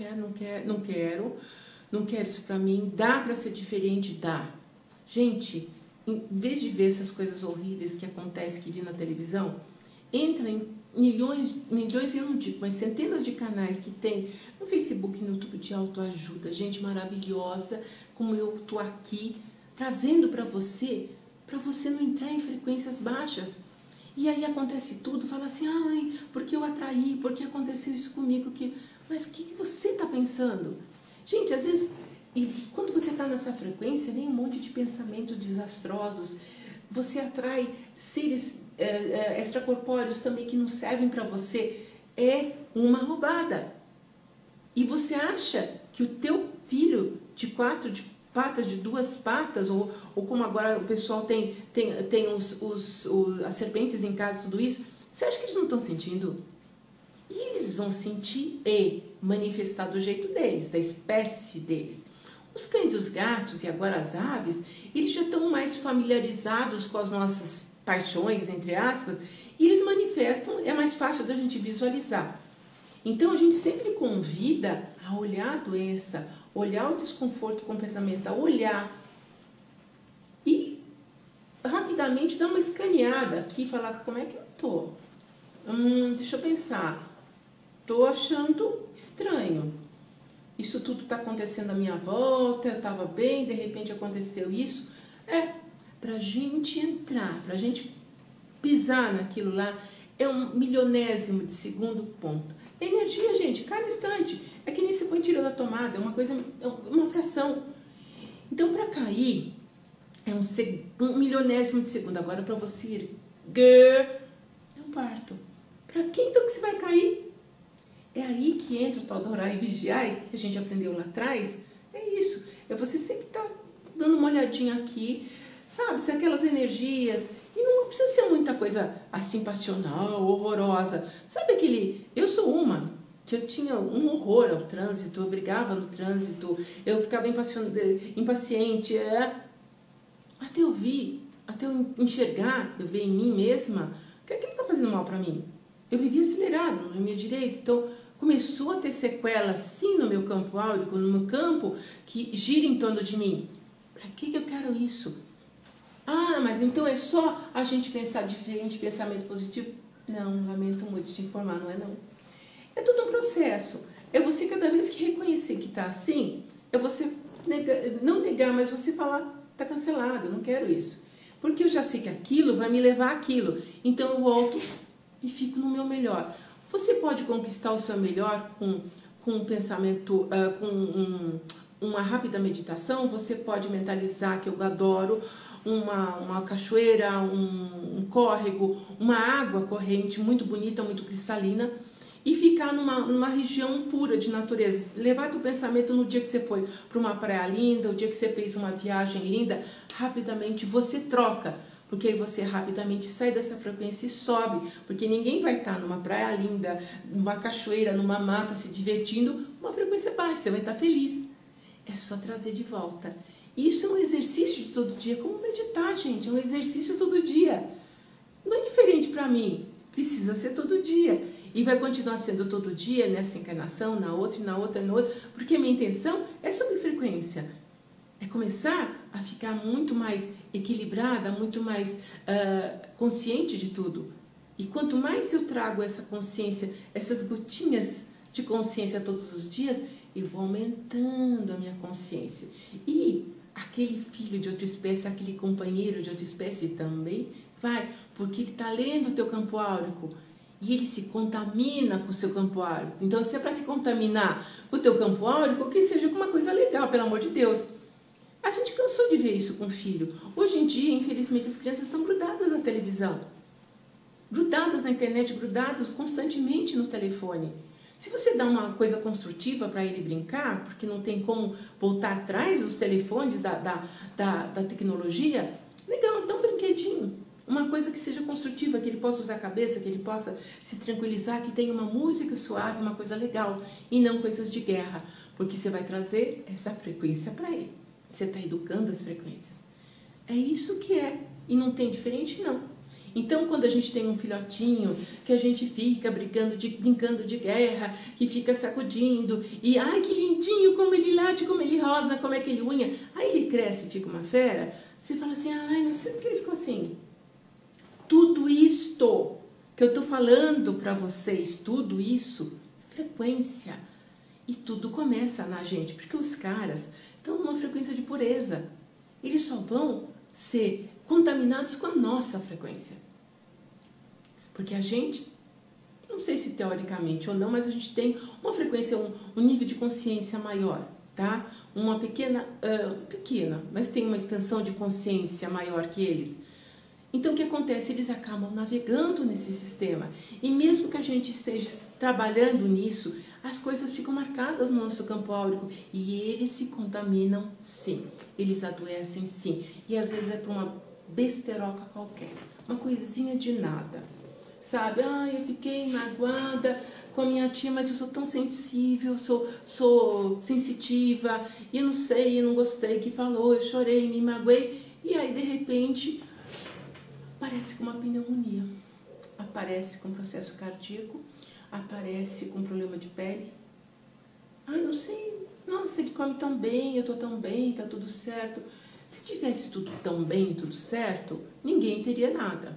quero isso pra mim. Dá pra ser diferente? Dá. Gente, em vez de ver essas coisas horríveis que acontecem, que vi na televisão, entra em milhões, eu não digo, mas centenas de canais que tem no Facebook, no YouTube de autoajuda, gente maravilhosa, como eu tô aqui, trazendo pra você não entrar em frequências baixas. E aí acontece tudo, fala assim, ai, porque eu atraí, porque aconteceu isso comigo, mas o que você está pensando? Gente, às vezes, e quando você está nessa frequência, vem um monte de pensamentos desastrosos, você atrai seres extracorpóreos também que não servem para você, é uma roubada. E você acha que o teu filho de patas, de 2 patas, ou como agora o pessoal tem as serpentes em casa, tudo isso, você acha que eles não estão sentindo? E eles vão sentir e manifestar do jeito deles, da espécie deles. Os cães e os gatos, e agora as aves, eles já estão mais familiarizados com as nossas paixões, entre aspas, e eles manifestam, é mais fácil da gente visualizar. Então a gente sempre convida a olhar a doença, olhar o desconforto comportamental, olhar e rapidamente dar uma escaneada aqui e falar como é que eu tô. Deixa eu pensar. Tô achando estranho. Isso tudo está acontecendo à minha volta, eu estava bem, de repente aconteceu isso. Pra gente entrar, pra gente pisar naquilo lá, é um milionésimo de segundo ponto. Energia, gente, cada instante. É que nem se põe tiro da tomada, é uma coisa, é uma fração. Então, para cair, é um milionésimo de segundo. Agora, para você erguer, é um parto. Para quem então que você vai cair? É aí que entra o tal do orar e vigiar, que a gente aprendeu lá atrás. É isso. É você sempre estar dando uma olhadinha aqui, sabe? Se aquelas energias... E não precisa ser muita coisa assim passional, horrorosa. Sabe aquele... Eu sou uma que eu tinha um horror ao trânsito, eu brigava no trânsito, eu ficava impaciente, até eu enxergar, eu ver em mim mesma, que aquilo está fazendo mal para mim. Eu vivia acelerado, não ia direito, então começou a ter sequela sim no meu campo áurico, no meu campo que gira em torno de mim. Para que eu quero isso? Ah, mas então é só a gente pensar diferente, pensamento positivo? Não, lamento muito te informar, não é não. É tudo um processo. É você cada vez que reconhecer que está assim, é você não negar, mas você falar, está cancelado, não quero isso. Porque eu já sei que aquilo vai me levar àquilo. Então eu volto e fico no meu melhor. Você pode conquistar o seu melhor com um pensamento, com uma rápida meditação, você pode mentalizar, que eu adoro, uma cachoeira, um córrego, uma água corrente muito bonita, muito cristalina, e ficar numa região pura de natureza. Levar teu pensamento no dia que você foi para uma praia linda, o dia que você fez uma viagem linda, rapidamente você troca, porque aí você rapidamente sai dessa frequência e sobe, porque ninguém vai estar numa praia linda, numa cachoeira, numa mata, se divertindo, uma frequência baixa, você vai estar feliz. É só trazer de volta. Isso é um exercício de todo dia, como meditar, gente, é um exercício todo dia. Não é diferente para mim, precisa ser todo dia. E vai continuar sendo todo dia, nessa encarnação, na outra, e na outra, na outra, porque a minha intenção é sobre frequência. É começar a ficar muito mais equilibrada, muito mais consciente de tudo. E quanto mais eu trago essa consciência, essas gotinhas de consciência todos os dias, eu vou aumentando a minha consciência. E aquele filho de outra espécie, aquele companheiro de outra espécie também vai, porque ele está lendo o teu campo áurico e ele se contamina com o seu campo áurico. Então, se é para se contaminar com o teu campo áurico, que seja com uma coisa legal, pelo amor de Deus. A gente cansou de ver isso com o filho. Hoje em dia, infelizmente, as crianças estão grudadas na televisão, grudadas na internet, grudadas constantemente no telefone. Se você dá uma coisa construtiva para ele brincar, porque não tem como voltar atrás dos telefones da tecnologia, legal, dá um brinquedinho. Uma coisa que seja construtiva, que ele possa usar a cabeça, que ele possa se tranquilizar, que tenha uma música suave, uma coisa legal, e não coisas de guerra, porque você vai trazer essa frequência para ele. Você está educando as frequências. É isso que é, e não tem diferente não. Então, quando a gente tem um filhotinho, que a gente fica brincando de guerra, que fica sacudindo, e ai que lindinho, como ele late, como ele rosna, como é que ele unha, aí ele cresce e fica uma fera, você fala assim, ai, não sei por que ele ficou assim. Tudo isto que eu estou falando para vocês, tudo isso, frequência. E tudo começa na gente, porque os caras estão numa frequência de pureza. Eles só vão ser contaminados com a nossa frequência. Porque a gente, não sei se teoricamente ou não, mas a gente tem uma frequência, um nível de consciência maior, tá? Uma pequena, mas tem uma expansão de consciência maior que eles. Então, o que acontece? Eles acabam navegando nesse sistema. E mesmo que a gente esteja trabalhando nisso, as coisas ficam marcadas no nosso campo áurico. E eles se contaminam, sim. Eles adoecem, sim. E às vezes é por uma besteroca qualquer. Uma coisinha de nada. Sabe? Ah, eu fiquei magoada com a minha tia, mas eu sou tão sensível, sou sensitiva. E eu não sei, eu não gostei que falou, eu chorei, me magoei. E aí, de repente, aparece com uma pneumonia, aparece com processo cardíaco, aparece com problema de pele. Ah, não sei, nossa, ele come tão bem, eu estou tão bem, está tudo certo. Se tivesse tudo tão bem, tudo certo, ninguém teria nada.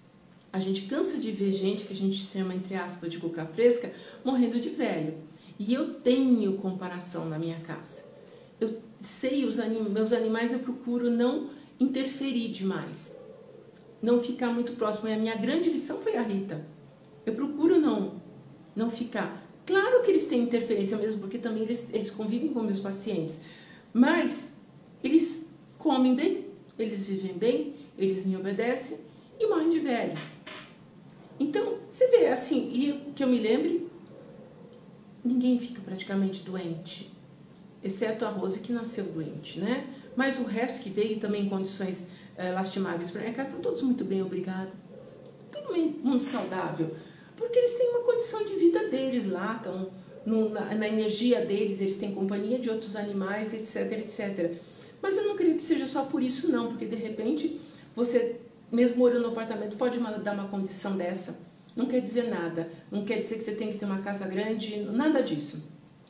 A gente cansa de ver gente que a gente chama, entre aspas, de cuca fresca, morrendo de velho. E eu tenho comparação na minha casa. Eu sei, meus animais eu procuro não interferir demais. Não ficar muito próximo. E a minha grande lição foi a Rita. Eu procuro não ficar. Claro que eles têm interferência mesmo, porque também eles convivem com meus pacientes. Mas eles comem bem, eles vivem bem, eles me obedecem e morrem de velho. Então, você vê assim, e que eu me lembre, ninguém fica praticamente doente. Exceto a Rose, que nasceu doente, né? Mas o resto que veio também em condições lastimáveis para minha casa, estão todos muito bem, obrigado. Todo mundo saudável, porque eles têm uma condição de vida deles lá, estão na energia deles, eles têm companhia de outros animais, etc, etc. Mas eu não creio que seja só por isso não, porque de repente você, mesmo morando no apartamento, pode dar uma condição dessa. Não quer dizer nada, não quer dizer que você tem que ter uma casa grande, nada disso.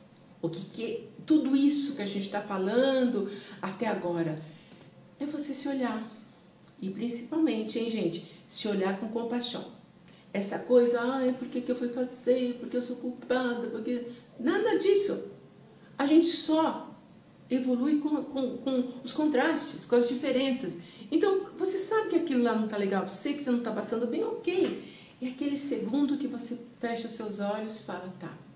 Tudo isso que a gente está falando até agora é você se olhar. E principalmente, hein, gente, se olhar com compaixão. Essa coisa, por que eu fui fazer, porque eu sou culpada, porque... Nada disso. A gente só evolui com os contrastes, com as diferenças. Então, você sabe que aquilo lá não está legal, sei que você não está passando bem, ok. É aquele segundo que você fecha seus olhos e fala,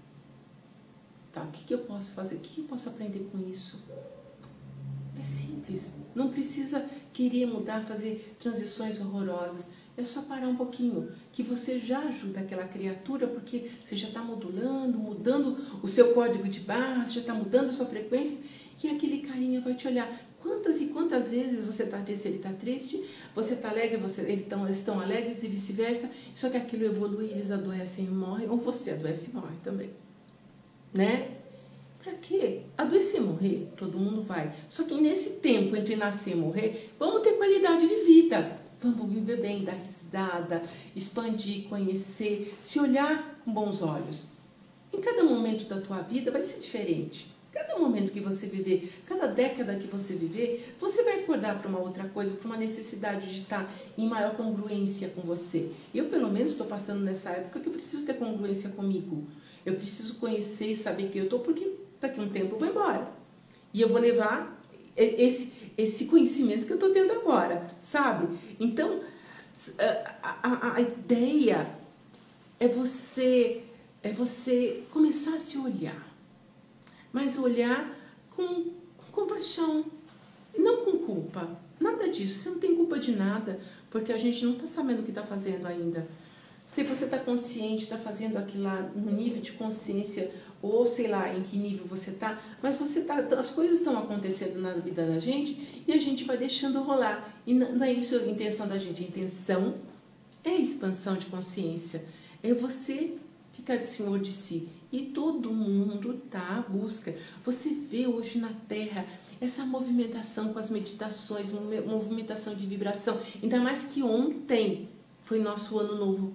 tá, o que eu posso fazer? O que eu posso aprender com isso? É simples, não precisa querer mudar, fazer transições horrorosas. É só parar um pouquinho, que você já ajuda aquela criatura, porque você já está modulando, mudando o seu código de barras, já está mudando a sua frequência, e aquele carinha vai te olhar. Quantas e quantas vezes você está triste, ele está triste, você está alegre, eles estão alegres e vice-versa, só que aquilo evolui, eles adoecem e morrem, ou você adoece e morre também. Né? Pra quê? Adoecer e morrer, todo mundo vai. Só que nesse tempo entre nascer e morrer, vamos ter qualidade de vida. Vamos viver bem, dar risada, expandir, conhecer, se olhar com bons olhos. Em cada momento da tua vida vai ser diferente. Cada momento que você viver, cada década que você viver, você vai acordar para uma outra coisa, para uma necessidade de estar em maior congruência com você. Eu, pelo menos, estou passando nessa época que eu preciso ter congruência comigo. Eu preciso conhecer e saber quem eu estou, porque daqui a um tempo eu vou embora. E eu vou levar esse conhecimento que eu estou tendo agora, sabe? Então, a ideia é você começar a se olhar. Mas olhar com compaixão, não com culpa. Nada disso, você não tem culpa de nada, porque a gente não está sabendo o que está fazendo ainda. Se você está consciente, está fazendo aquilo lá no nível de consciência, ou sei lá em que nível você está, mas as coisas estão acontecendo na vida da gente e a gente vai deixando rolar. E não é isso a intenção da gente. A intenção é a expansão de consciência, é você ficar de senhor de si. E todo mundo está à busca. Você vê hoje na Terra essa movimentação com as meditações, movimentação de vibração. Ainda mais que ontem foi nosso ano novo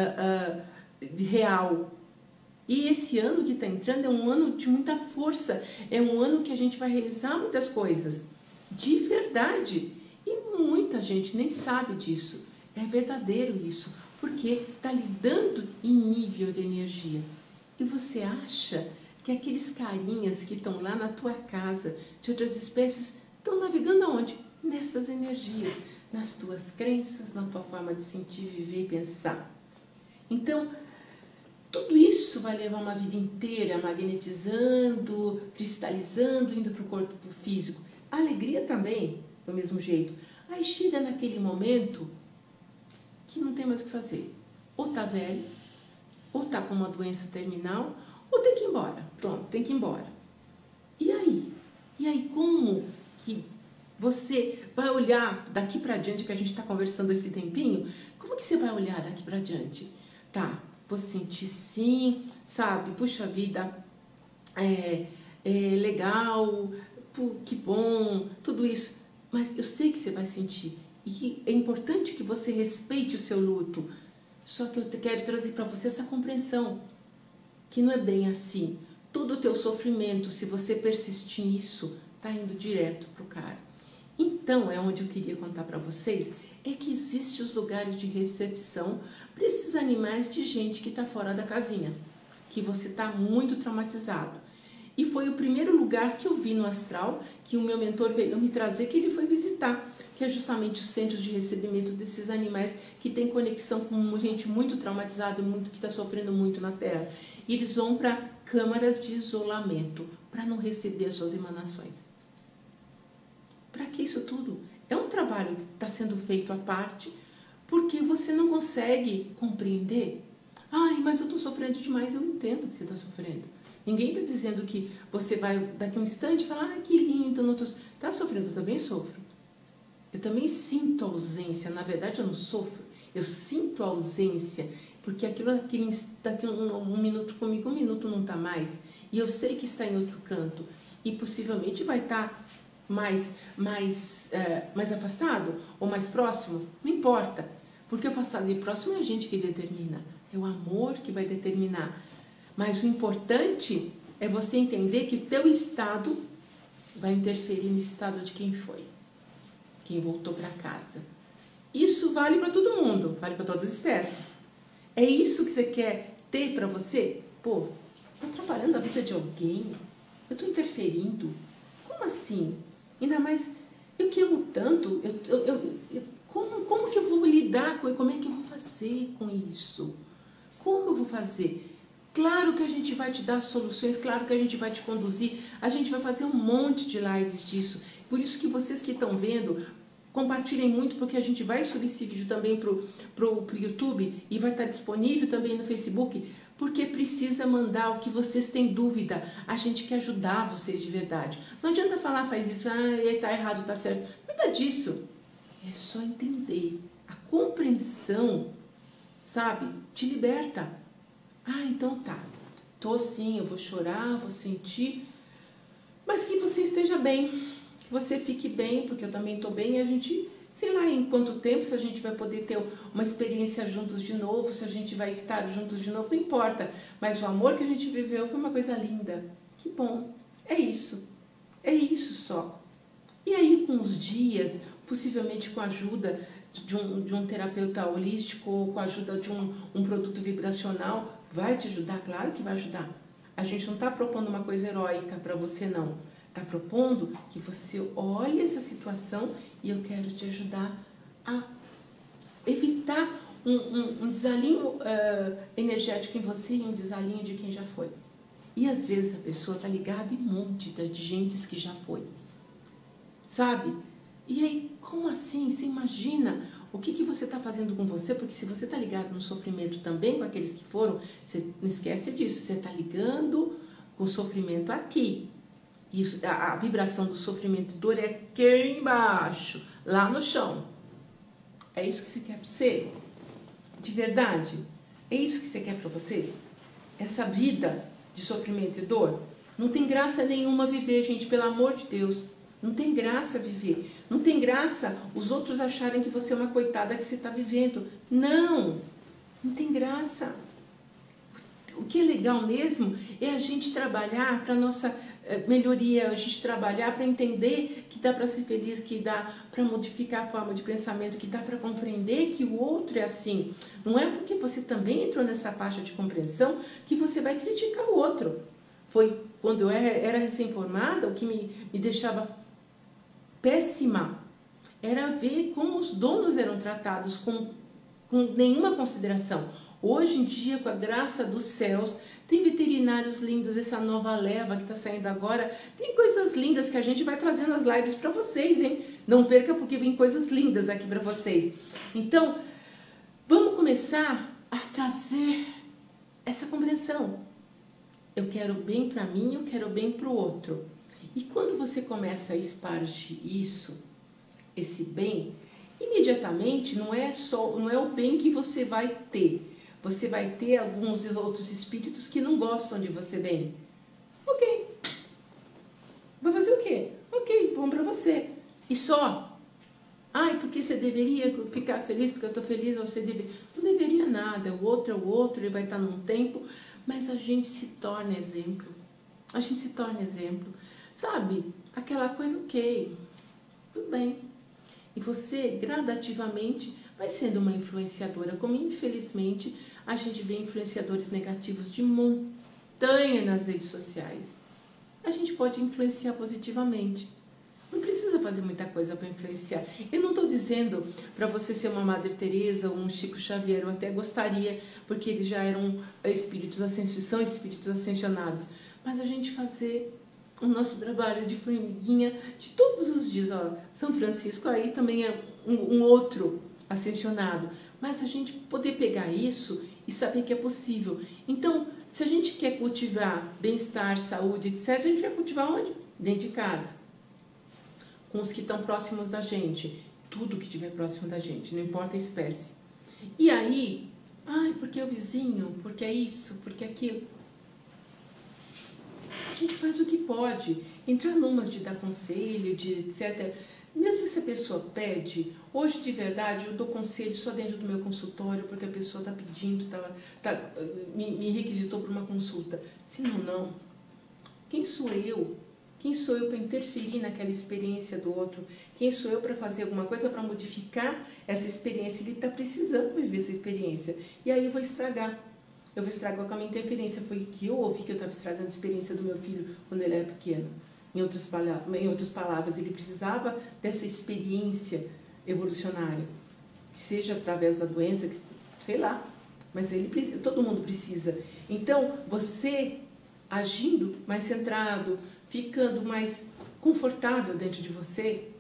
real. E esse ano que está entrando é um ano de muita força. É um ano que a gente vai realizar muitas coisas. De verdade. E muita gente nem sabe disso. É verdadeiro isso. Porque está lidando em nível de energia. E você acha que aqueles carinhas que estão lá na tua casa, de outras espécies, estão navegando aonde? Nessas energias, nas tuas crenças, na tua forma de sentir, viver e pensar. Então, tudo isso vai levar uma vida inteira magnetizando, cristalizando, indo para o corpo físico. A alegria também, do mesmo jeito. Aí chega naquele momento que não tem mais o que fazer. Ou tá velho, ou está com uma doença terminal, ou tem que ir embora. Pronto, tem que ir embora. E aí? E aí como que você vai olhar daqui para diante, que a gente está conversando esse tempinho, como que você vai olhar daqui para diante? Tá, vou sentir sim, sabe? Puxa vida, é legal, que bom, tudo isso. Mas eu sei que você vai sentir. E que é importante que você respeite o seu luto. Só que eu quero trazer para você essa compreensão, que não é bem assim. Todo o teu sofrimento, se você persistir nisso, está indo direto para o cara. Então, é onde eu queria contar para vocês, é que existem os lugares de recepção para esses animais de gente que está fora da casinha, que você está muito traumatizado. E foi o primeiro lugar que eu vi no astral, que o meu mentor veio me trazer, que ele foi visitar, que é justamente o centro de recebimento desses animais que tem conexão com gente muito traumatizada, que está sofrendo muito na Terra. E eles vão para câmaras de isolamento, para não receber as suas emanações. Para que isso tudo? É um trabalho que está sendo feito à parte, porque você não consegue compreender. Ai, mas eu estou sofrendo demais. Eu entendo que você está sofrendo. Ninguém está dizendo que você vai, daqui a um instante, falar, ah, que lindo, não tô... Está sofrendo? Eu também sofro. Eu também sinto ausência. Na verdade, eu não sofro. Eu sinto ausência, porque daqui um minuto comigo, um minuto não está mais. E eu sei que está em outro canto. E possivelmente vai estar mais afastado ou mais próximo. Não importa. Porque afastado e próximo é a gente que determina. É o amor que vai determinar. Mas o importante é você entender que o teu estado vai interferir no estado de quem foi, quem voltou para casa. Isso vale para todo mundo, vale para todas as espécies. É isso que você quer ter para você? Pô, tá atrapalhando a vida de alguém? Eu tô interferindo? Como assim? Ainda mais, eu que amo tanto, como que eu vou lidar com isso? Como é que eu vou fazer com isso? Como eu vou fazer? Claro que a gente vai te dar soluções, claro que a gente vai te conduzir, a gente vai fazer um monte de lives disso. Por isso que vocês que estão vendo, Compartilhem muito, porque a gente vai subir esse vídeo também pro YouTube e vai estar disponível também no Facebook, porque precisa mandar o que vocês têm dúvida. A gente quer ajudar vocês de verdade. Não adianta falar, faz isso, tá errado, tá certo. Nada disso. É só entender. A compreensão, sabe, te liberta. Então tá. Tô assim, eu vou chorar, vou sentir, mas que você esteja bem, que você fique bem, porque eu também tô bem, e a gente, sei lá em quanto tempo, se a gente vai poder ter uma experiência juntos de novo, se a gente vai estar juntos de novo, não importa, mas o amor que a gente viveu foi uma coisa linda. Que bom, é isso só. E aí com os dias, possivelmente com a ajuda de um terapeuta holístico ou com a ajuda de um produto vibracional, vai te ajudar? Claro que vai ajudar. A gente não está propondo uma coisa heróica para você, não. Está propondo que você olhe essa situação e eu quero te ajudar a evitar um desalinho energético em você e um desalinho de quem já foi. E às vezes a pessoa está ligada em um monte de gente que já foi. Sabe? E aí, como assim? Você imagina o que você está fazendo com você? Porque se você está ligado no sofrimento também com aqueles que foram, você não esquece disso. Você está ligando com o sofrimento aqui. E a vibração do sofrimento e dor é aqui embaixo, lá no chão. É isso que você quer para você? De verdade? É isso que você quer para você? Essa vida de sofrimento e dor? Não tem graça nenhuma viver, gente, pelo amor de Deus. Não tem graça viver. Não tem graça os outros acharem que você é uma coitada que você está vivendo. Não tem graça. O que é legal mesmo é a gente trabalhar para a nossa melhoria, a gente trabalhar para entender que dá para ser feliz, que dá para modificar a forma de pensamento, que dá para compreender que o outro é assim. Não é porque você também entrou nessa faixa de compreensão que você vai criticar o outro. Foi quando eu era recém-formada, o que me deixava péssima era ver como os donos eram tratados com nenhuma consideração. Hoje em dia, com a graça dos céus, tem veterinários lindos, essa nova leva que está saindo agora, tem coisas lindas que a gente vai trazendo nas lives para vocês, hein? Não perca, porque vem coisas lindas aqui para vocês. Então, vamos começar a trazer essa compreensão. Eu quero bem para mim, eu quero bem para o outro. E quando você começa a espargir isso, esse bem, imediatamente não é o bem que você vai ter. Você vai ter alguns outros espíritos que não gostam de você bem. Ok. Vai fazer o quê? Ok, bom pra você. E só? Porque você deveria ficar feliz porque eu tô feliz, ou você deveria... Não deveria nada, o outro, ele vai estar num tempo, mas a gente se torna exemplo. A gente se torna exemplo. Sabe? Aquela coisa, ok, tudo bem. E você, gradativamente, vai sendo uma influenciadora, como infelizmente a gente vê influenciadores negativos de montanha nas redes sociais. A gente pode influenciar positivamente. Não precisa fazer muita coisa para influenciar. Eu não estou dizendo para você ser uma Madre Teresa ou um Chico Xavier, eu até gostaria, porque eles já eram espíritos ascensionados, são espíritos ascensionados. Mas a gente fazer o nosso trabalho de formiguinha de todos os dias. São Francisco aí também é um outro ascensionado. Mas a gente poder pegar isso e saber que é possível. Então, se a gente quer cultivar bem-estar, saúde, etc., a gente vai cultivar onde? Dentro de casa. Com os que estão próximos da gente. Tudo que estiver próximo da gente, não importa a espécie. E aí, porque é o vizinho, porque é isso, porque é aquilo. A gente faz o que pode, entrar numas de dar conselho, de etc. Mesmo se a pessoa pede, hoje de verdade eu dou conselho só dentro do meu consultório, porque a pessoa está pedindo, me requisitou para uma consulta. Se não, quem sou eu? Quem sou eu para interferir naquela experiência do outro? Quem sou eu para fazer alguma coisa para modificar essa experiência? Ele está precisando viver essa experiência. E aí eu vou estragar. Eu vou estragar com a minha interferência. Foi que eu ouvi que eu estava estragando a experiência do meu filho quando ele era pequeno. Em outras palavras, ele precisava dessa experiência evolucionária. Que seja através da doença, sei lá. Mas todo mundo precisa. Então, você agindo mais centrado, ficando mais confortável dentro de você,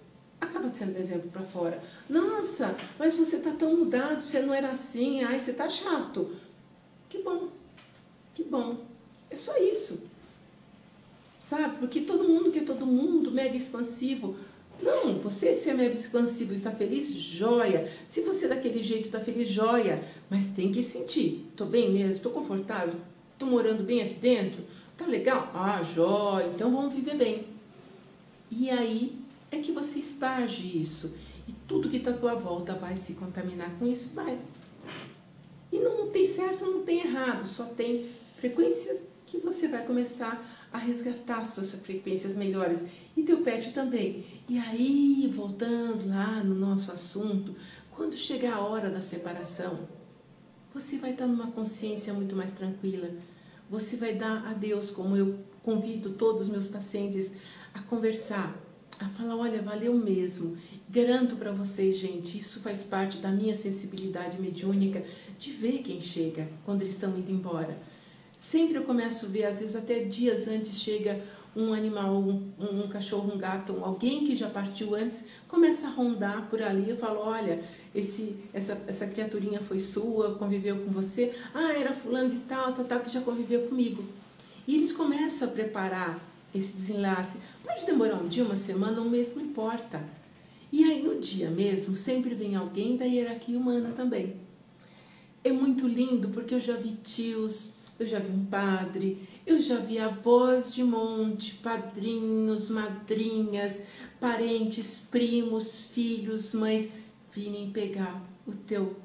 acaba sendo um exemplo para fora. Nossa, mas você tá tão mudado, você não era assim, ai, você tá chato. Que bom, que bom. É só isso. Sabe? Porque todo mundo quer todo mundo, mega expansivo. Não, você se é mega expansivo e está feliz, joia. Se você daquele jeito está feliz, joia. Mas tem que sentir. Estou bem mesmo, estou confortável, estou morando bem aqui dentro. Tá legal? Ah, joia. Então vamos viver bem. E aí é que você esparge isso. E tudo que está à tua volta vai se contaminar com isso? Vai. E não tem certo, não tem errado. Só tem frequências que você vai começar a resgatar as suas frequências melhores. E teu pet também. E aí, voltando lá no nosso assunto, quando chegar a hora da separação, você vai estar numa consciência muito mais tranquila. Você vai dar a Deus, como eu convido todos os meus pacientes a conversar, a falar, olha, valeu mesmo. Garanto para vocês, gente, isso faz parte da minha sensibilidade mediúnica de ver quem chega quando eles estão indo embora. Sempre eu começo a ver, às vezes até dias antes chega um animal, um cachorro, um gato, alguém que já partiu antes, começa a rondar por ali. Eu falo, olha, essa criaturinha foi sua, conviveu com você. Ah, era fulano de tal, que já conviveu comigo. E eles começam a preparar esse desenlace. Pode demorar um dia, uma semana, um mês, não importa. E aí no dia mesmo, sempre vem alguém da hierarquia humana também. É muito lindo, porque eu já vi tios, eu já vi um padre, eu já vi avós de monte, padrinhos, madrinhas, parentes, primos, filhos, mães, virem pegar o teu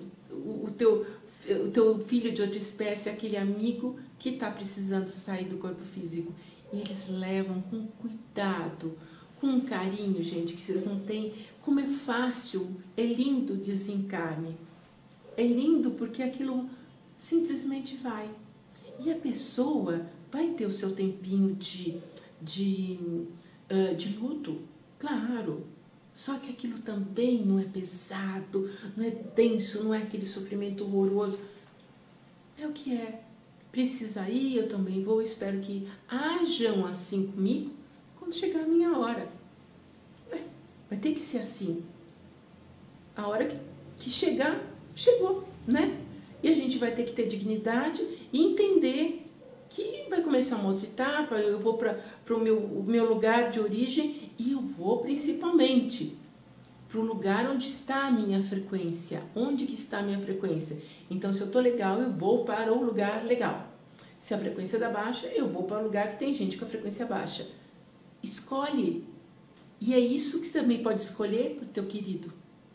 filho de outra espécie, aquele amigo que está precisando sair do corpo físico. E eles levam com cuidado, com carinho, gente, que vocês não têm. Como é fácil, é lindo o desencarne. É lindo porque aquilo simplesmente vai. E a pessoa vai ter o seu tempinho de luto, claro. Só que aquilo também não é pesado, não é denso, não é aquele sofrimento horroroso. É o que é. Precisa ir, eu também vou. Espero que hajam assim comigo quando chegar a minha hora. Vai ter que ser assim. A hora que chegar, chegou, né? E a gente vai ter que ter dignidade e entender que vai começar uma outra etapa, eu vou para o meu lugar de origem e eu vou principalmente para o lugar onde está a minha frequência. Onde que está a minha frequência? Então, se eu estou legal, eu vou para o lugar legal. Se a frequência está baixa, eu vou para o lugar que tem gente com a frequência baixa. Escolhe. E é isso que você também pode escolher para o teu querido.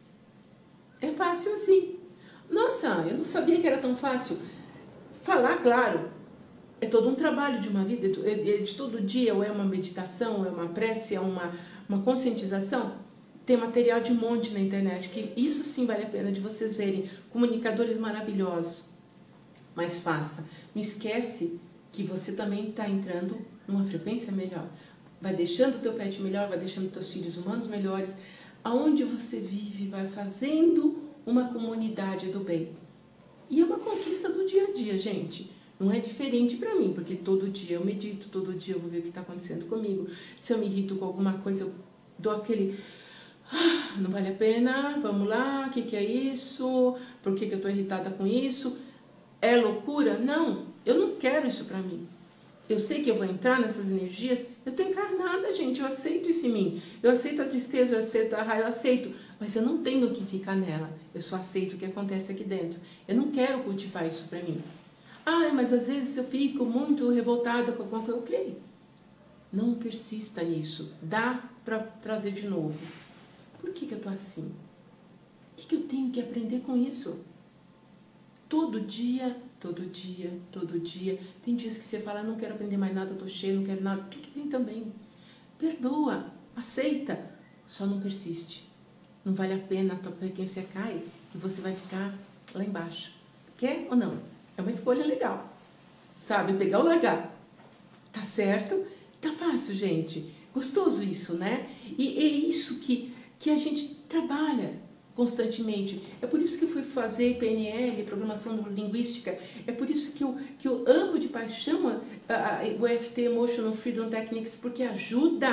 É fácil assim. Nossa, eu não sabia que era tão fácil. Falar, claro, é todo um trabalho de uma vida, é de todo dia, ou é uma meditação, é uma prece, é uma conscientização. Tem material de monte na internet, que isso sim vale a pena de vocês verem. Comunicadores maravilhosos. Mas faça. Não esquece que você também está entrando numa frequência melhor. Vai deixando o teu pet melhor, vai deixando teus filhos humanos melhores. Aonde você vive, vai fazendo uma comunidade do bem. E é uma conquista do dia a dia, gente. Não é diferente para mim, porque todo dia eu medito, todo dia eu vou ver o que está acontecendo comigo. Se eu me irrito com alguma coisa, eu dou aquele... não vale a pena, vamos lá, o que é isso? Por que eu estou irritada com isso? É loucura? Não, eu não quero isso para mim. Eu sei que eu vou entrar nessas energias, eu estou encarnada, gente, eu aceito isso em mim. Eu aceito a tristeza, eu aceito a raiva, eu aceito. Mas eu não tenho que ficar nela, eu só aceito o que acontece aqui dentro. Eu não quero cultivar isso para mim. Ah, mas às vezes eu fico muito revoltada com alguma coisa. Ok, não persista nisso, dá para trazer de novo. Por que eu estou assim? O que eu tenho que aprender com isso? Todo dia, todo dia, todo dia. Tem dias que você fala, não quero aprender mais nada, estou cheio, não quero nada. Tudo bem também. Perdoa, aceita, só não persiste. Não vale a pena, quem você cai e você vai ficar lá embaixo. Quer ou não? É uma escolha legal. Sabe, pegar ou largar. Tá certo? Tá fácil, gente. Gostoso isso, né? E é isso que a gente trabalha constantemente. É por isso que eu fui fazer PNL, programação linguística. É por isso que eu amo de paixão o EFT, Emotional Freedom Techniques, porque ajuda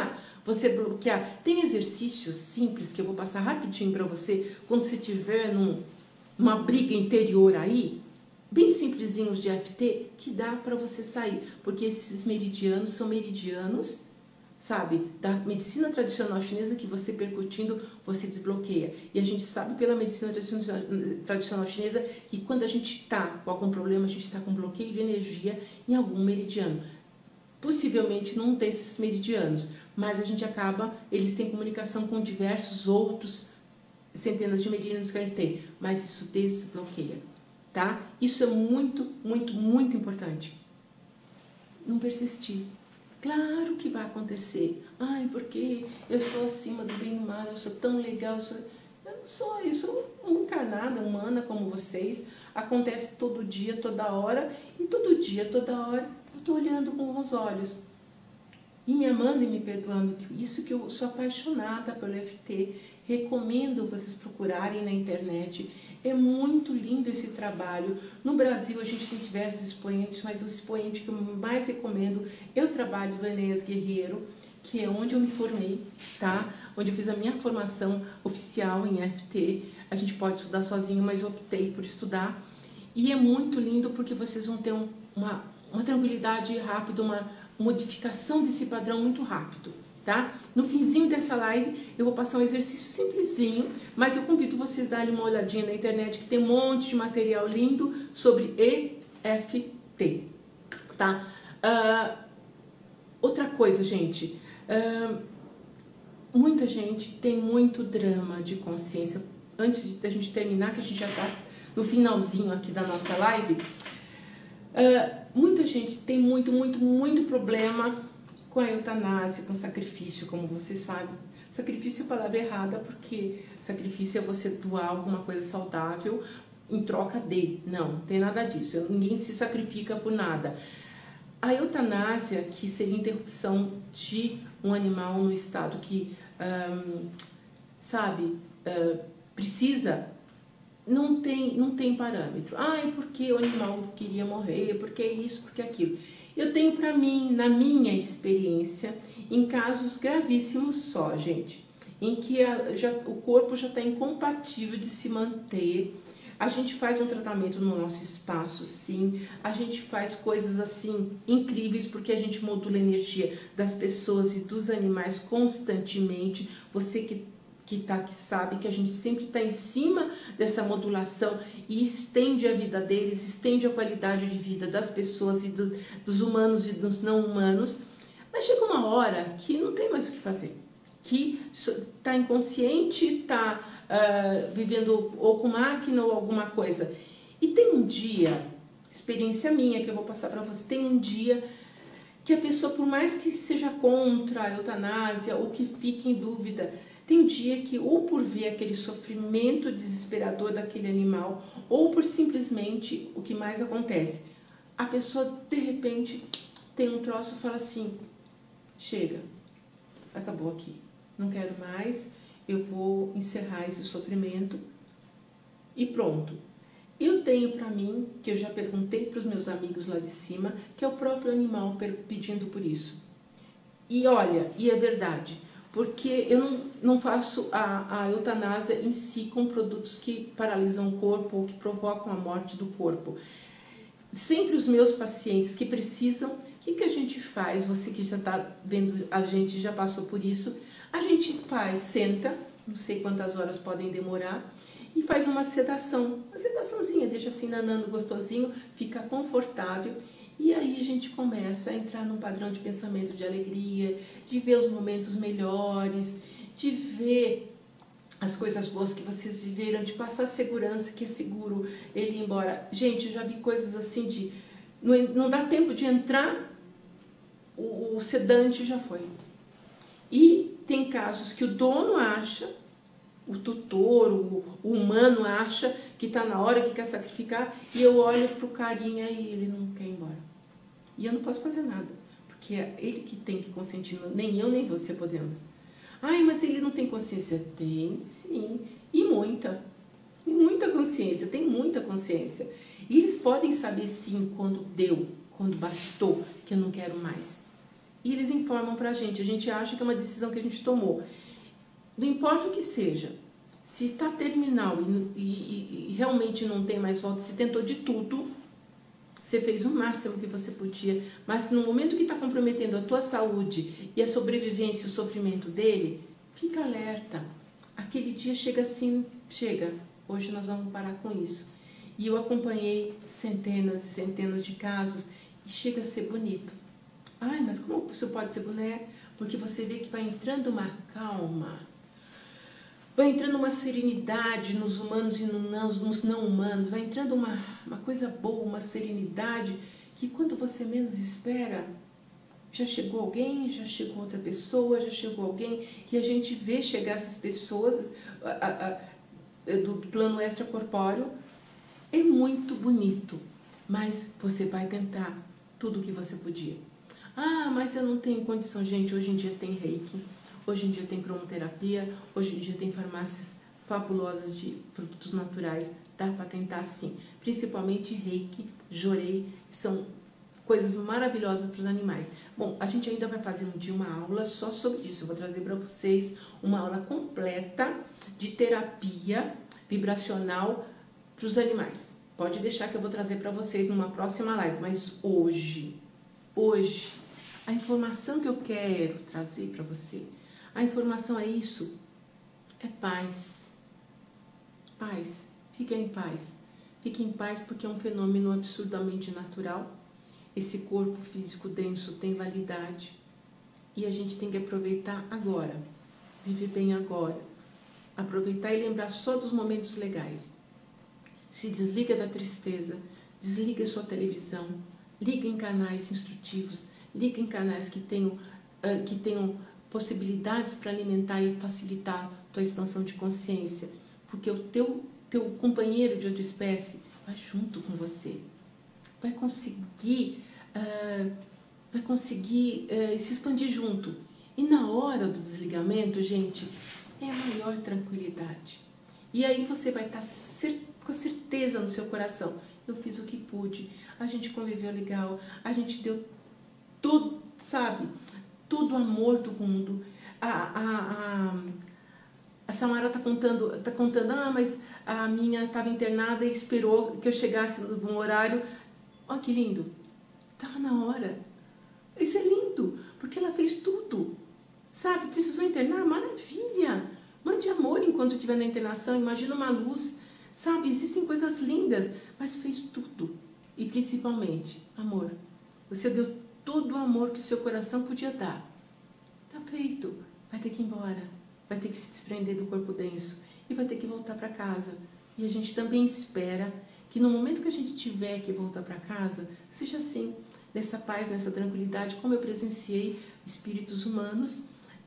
você bloquear. Tem exercícios simples que eu vou passar rapidinho para você, quando você estiver numa briga interior aí, bem simplesinhos de EFT, que dá para você sair, porque esses meridianos são meridianos, sabe, da medicina tradicional chinesa, que você percutindo, você desbloqueia. E a gente sabe pela medicina tradicional chinesa que quando a gente está com algum problema, a gente está com bloqueio de energia em algum meridiano. Possivelmente não tem esses meridianos, mas a gente acaba, eles têm comunicação com diversos outros centenas de meridianos que a gente tem, mas isso desbloqueia, tá? Isso é muito, muito, muito importante. Não persistir. Claro que vai acontecer. Ai, porque eu sou acima do bem e do mal, eu sou tão legal, eu não sou, eu sou uma encarnada, humana como vocês. Acontece todo dia, toda hora, e todo dia, toda hora, eu estou olhando com os olhos. E me amando e me perdoando. Isso que eu sou apaixonada pelo EFT. Recomendo vocês procurarem na internet. É muito lindo esse trabalho. No Brasil a gente tem diversos expoentes, mas o expoente que eu mais recomendo é o trabalho do Enéas Guerreiro, que é onde eu me formei, tá? Onde eu fiz a minha formação oficial em EFT. A gente pode estudar sozinho, mas eu optei por estudar. E é muito lindo porque vocês vão ter uma tranquilidade rápida, uma modificação desse padrão muito rápido, tá? No finzinho dessa live eu vou passar um exercício simplesinho, mas eu convido vocês a darem uma olhadinha na internet, que tem um monte de material lindo sobre EFT, tá? Outra coisa, gente, muita gente tem muito drama de consciência. Antes da gente terminar, que a gente já está no finalzinho aqui da nossa live, muita gente tem muito problema com a eutanásia, com sacrifício, como vocês sabem. Sacrifício é a palavra errada, porque sacrifício é você doar alguma coisa saudável em troca de. Não tem nada disso. Ninguém se sacrifica por nada. A eutanásia, que seria a interrupção de um animal no estado que, precisa, não tem parâmetro. Ai, porque o animal queria morrer, porque isso, porque aquilo. Eu tenho para mim, na minha experiência, em casos gravíssimos só, gente, em que o corpo já está incompatível de se manter. A gente faz um tratamento no nosso espaço, sim. A gente faz coisas assim incríveis, porque a gente modula a energia das pessoas e dos animais constantemente. Você que sabe que a gente sempre está em cima dessa modulação e estende a vida deles, estende a qualidade de vida das pessoas e dos humanos e dos não humanos. Mas chega uma hora que não tem mais o que fazer, que está inconsciente, está vivendo ou com máquina ou alguma coisa. E tem um dia, experiência minha que eu vou passar para você, tem um dia que a pessoa, por mais que seja contra a eutanásia ou que fique em dúvida, tem dia que, ou por ver aquele sofrimento desesperador daquele animal, ou por simplesmente, o que mais acontece, a pessoa de repente tem um troço e fala assim: chega, acabou aqui, não quero mais, eu vou encerrar esse sofrimento e pronto. Eu tenho para mim, que eu já perguntei para os meus amigos lá de cima, que é o próprio animal pedindo por isso. E olha, e é verdade, porque eu não faço a eutanásia em si com produtos que paralisam o corpo ou que provocam a morte do corpo. Sempre os meus pacientes que precisam, o que a gente faz? Você que já está vendo, a gente já passou por isso, a gente senta, não sei quantas horas podem demorar, e faz uma sedaçãozinha, deixa assim nanando gostosinho, fica confortável. E aí a gente começa a entrar num padrão de pensamento de alegria, de ver os momentos melhores, de ver as coisas boas que vocês viveram, de passar segurança, que é seguro ele ir embora. Gente, eu já vi coisas assim de... Não dá tempo de entrar, o sedante já foi. E tem casos que o dono acha, o tutor, o humano acha que está na hora, que quer sacrificar, e eu olho para o carinha e ele não quer ir embora. E eu não posso fazer nada, porque é ele que tem que consentir, nem eu nem você podemos. Ai, mas ele não tem consciência? Tem sim, e muita consciência, tem muita consciência. E eles podem saber sim quando deu, quando bastou, que eu não quero mais. E eles informam pra gente. A gente acha que é uma decisão que a gente tomou. Não importa o que seja. Se está terminal e realmente não tem mais volta, se tentou de tudo, você fez o máximo que você podia, mas no momento que está comprometendo a tua saúde e a sobrevivência e o sofrimento dele, fica alerta. Aquele dia chega assim, chega, hoje nós vamos parar com isso. E eu acompanhei centenas e centenas de casos e chega a ser bonito. Ai, mas como isso pode ser bonito? Porque você vê que vai entrando uma calma, vai entrando uma serenidade nos humanos e nos não humanos, vai entrando uma coisa boa, uma serenidade, que quando você menos espera, já chegou alguém, já chegou outra pessoa, já chegou alguém, e a gente vê chegar essas pessoas do plano extracorpóreo, é muito bonito, mas você vai tentar tudo o que você podia. Ah, mas eu não tenho condição, gente, hoje em dia tem reiki, hoje em dia tem cromoterapia, hoje em dia tem farmácias fabulosas de produtos naturais, dá para tentar sim. Principalmente reiki, jorei, são coisas maravilhosas para os animais. Bom, a gente ainda vai fazer um dia uma aula só sobre isso. Eu vou trazer para vocês uma aula completa de terapia vibracional para os animais. Pode deixar que eu vou trazer para vocês numa próxima live, mas hoje, a informação que eu quero trazer para você, a informação é isso, é paz. Paz, fique em paz. Fique em paz porque é um fenômeno absurdamente natural. Esse corpo físico denso tem validade e a gente tem que aproveitar agora, viver bem agora. Aproveitar e lembrar só dos momentos legais. Se desliga da tristeza, desliga sua televisão, liga em canais instrutivos, liga em canais que tenham possibilidades para alimentar e facilitar a tua expansão de consciência, porque o teu companheiro de outra espécie vai junto com você, vai conseguir se expandir junto. E na hora do desligamento, gente, é a maior tranquilidade. E aí você vai estar com certeza no seu coração, eu fiz o que pude, a gente conviveu legal, a gente deu tudo, sabe? Todo o amor do mundo. A Samara está contando, mas a minha estava internada e esperou que eu chegasse num horário. Olha que lindo. Estava na hora. Isso é lindo, porque ela fez tudo. Sabe? Precisou internar? Maravilha. Mande amor enquanto estiver na internação. Imagina uma luz. Sabe? Existem coisas lindas, mas fez tudo. E principalmente, amor. Você deu todo o amor que o seu coração podia dar. Tá feito. Vai ter que ir embora. Vai ter que se desprender do corpo denso. E vai ter que voltar para casa. E a gente também espera que no momento que a gente tiver que voltar para casa, seja assim, nessa paz, nessa tranquilidade, como eu presenciei espíritos humanos,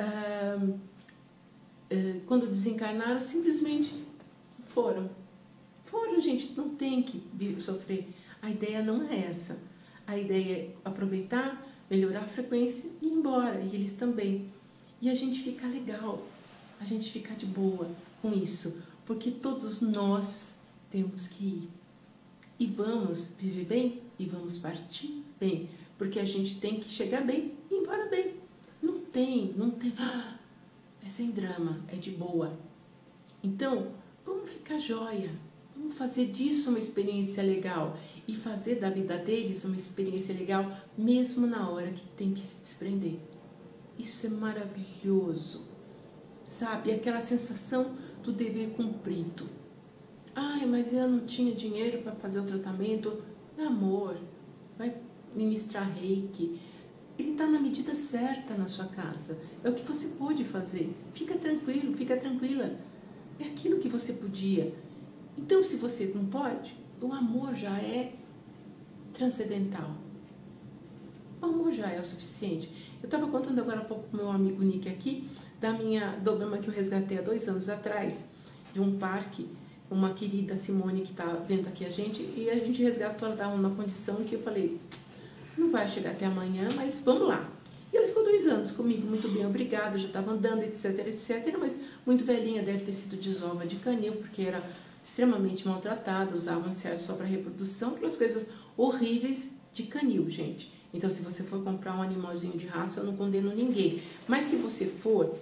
quando desencarnaram, simplesmente foram. Foram, gente, não tem que sofrer. A ideia não é essa. A ideia é aproveitar, melhorar a frequência e ir embora. E eles também. E a gente fica legal. A gente fica de boa com isso. Porque todos nós temos que ir. E vamos viver bem e vamos partir bem. Porque a gente tem que chegar bem e ir embora bem. Não tem. É sem drama, é de boa. Então, vamos ficar joia. Vamos fazer disso uma experiência legal. E fazer da vida deles uma experiência legal, mesmo na hora que tem que se desprender. Isso é maravilhoso. Sabe? Aquela sensação do dever cumprido. Ai, mas eu não tinha dinheiro para fazer o tratamento. Amor, vai ministrar reiki. Ele está na medida certa na sua casa. É o que você pôde fazer. Fica tranquilo, fica tranquila. É aquilo que você podia. Então, se você não pode, o amor já é transcendental. O amor já é o suficiente. Eu estava contando agora há pouco com meu amigo Nick aqui, da minha Doberman que eu resgatei há 2 anos atrás, de um parque, uma querida Simone que está vendo aqui a gente, e a gente resgatou, ela estava numa condição que eu falei, não vai chegar até amanhã, mas vamos lá. E ela ficou 2 anos comigo, muito bem, obrigada, já estava andando, etc, etc, mas muito velhinha, deve ter sido desova de canil, porque era extremamente maltratada, usava um certo só para reprodução, aquelas coisas horríveis de canil, gente. Então, se você for comprar um animalzinho de raça, eu não condeno ninguém. Mas se você for,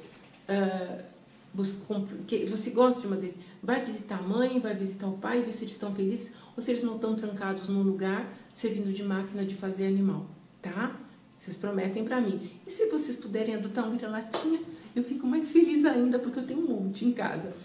você gosta de uma dele, vai visitar a mãe, vai visitar o pai, ver se eles estão felizes ou se eles não estão trancados num lugar servindo de máquina de fazer animal, tá? Vocês prometem pra mim. E se vocês puderem adotar um vira-latinha, eu fico mais feliz ainda, porque eu tenho um monte em casa.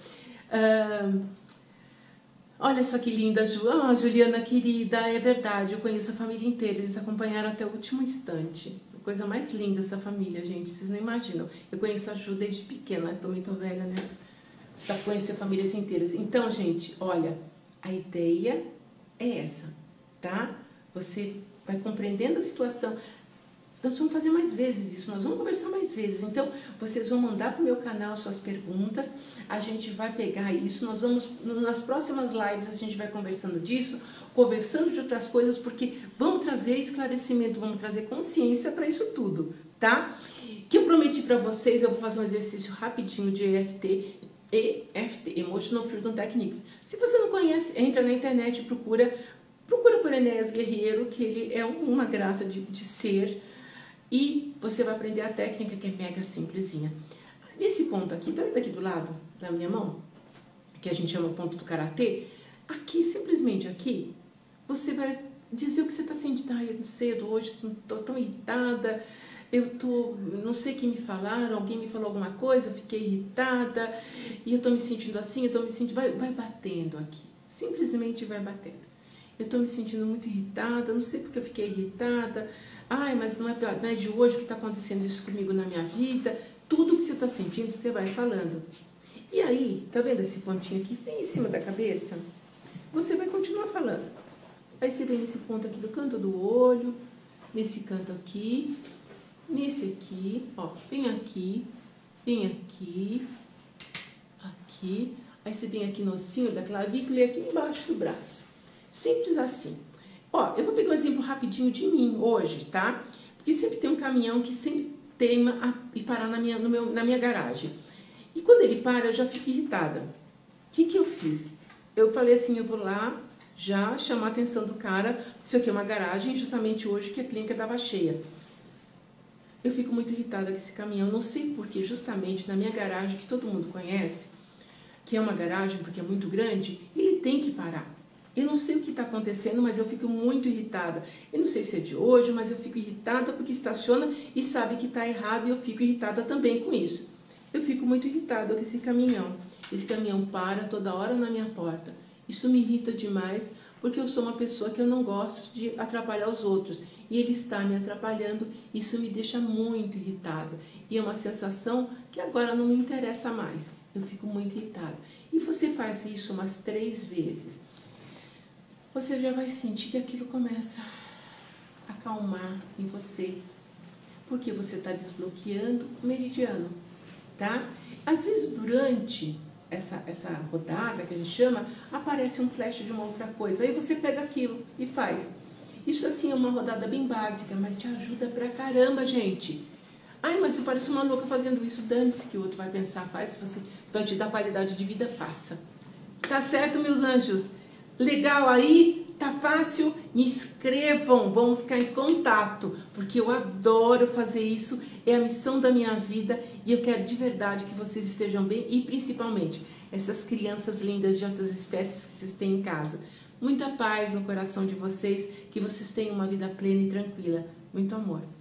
Olha só que linda, Juliana querida, é verdade, eu conheço a família inteira, eles acompanharam até o último instante. Coisa mais linda essa família, gente, vocês não imaginam. Eu conheço a Ju desde pequena, também tô velha, né? Pra conhecer famílias inteiras. Então, gente, olha, a ideia é essa, tá? Você vai compreendendo a situação. Nós vamos fazer mais vezes isso, nós vamos conversar mais vezes. Então, vocês vão mandar para o meu canal suas perguntas, a gente vai pegar isso, nós vamos, nas próximas lives, a gente vai conversando disso, conversando de outras coisas, porque vamos trazer esclarecimento, vamos trazer consciência para isso tudo, tá? Que eu prometi para vocês, eu vou fazer um exercício rapidinho de EFT, Emotional Freedom Techniques. Se você não conhece, entra na internet e procura por Enéas Guerreiro, que ele é uma graça de ser. E você vai aprender a técnica, que é mega simplesinha. Nesse ponto aqui, tá vendo aqui do lado da minha mão? Que a gente chama ponto do karatê. Aqui, simplesmente aqui, você vai dizer o que você está sentindo. Ah, eu não sei, hoje estou tão irritada, não sei o que me falaram, alguém me falou alguma coisa, eu fiquei irritada, e eu estou me sentindo assim, vai batendo aqui. Simplesmente vai batendo. Eu estou me sentindo muito irritada, não sei porque eu fiquei irritada. Ai, mas não é de hoje que está acontecendo isso comigo na minha vida. Tudo que você está sentindo, você vai falando. E aí, tá vendo esse pontinho aqui, bem em cima da cabeça? Você vai continuar falando. Aí você vem nesse ponto aqui do canto do olho, nesse canto aqui, nesse aqui, ó, bem aqui, aqui. Aí você vem aqui no ossinho da clavícula e aqui embaixo do braço. Simples assim. Ó, eu vou pegar um exemplo rapidinho de mim hoje, tá? Porque sempre tem um caminhão que sempre teima a parar na minha garagem. E quando ele para, eu já fico irritada. O que eu fiz? Eu falei assim, eu vou lá já chamar a atenção do cara. Isso aqui é uma garagem, justamente hoje que a clínica estava cheia. Eu fico muito irritada com esse caminhão. Não sei porque, justamente na minha garagem, que todo mundo conhece, que é uma garagem porque é muito grande, ele tem que parar. Eu não sei o que está acontecendo, mas eu fico muito irritada. Eu não sei se é de hoje, mas eu fico irritada porque estaciona e sabe que está errado e eu fico irritada também com isso. Eu fico muito irritada com esse caminhão. Esse caminhão para toda hora na minha porta. Isso me irrita demais porque eu sou uma pessoa que eu não gosto de atrapalhar os outros. E ele está me atrapalhando, isso me deixa muito irritada. E é uma sensação que agora não me interessa mais. Eu fico muito irritada. E você faz isso umas 3 vezes. Você já vai sentir que aquilo começa a acalmar em você, porque você está desbloqueando o meridiano, tá? Às vezes, durante essa rodada que a gente chama, aparece um flash de uma outra coisa, aí você pega aquilo e faz. Isso, assim, é uma rodada bem básica, mas te ajuda pra caramba, gente. Ai, mas eu pareço uma louca fazendo isso, dane-se que o outro vai pensar, faz, se você vai te dar qualidade de vida, faça. Tá certo, meus anjos? Legal aí? Tá fácil? Me escrevam, vamos ficar em contato, porque eu adoro fazer isso, é a missão da minha vida e eu quero de verdade que vocês estejam bem e principalmente essas crianças lindas de outras espécies que vocês têm em casa. Muita paz no coração de vocês, que vocês tenham uma vida plena e tranquila. Muito amor.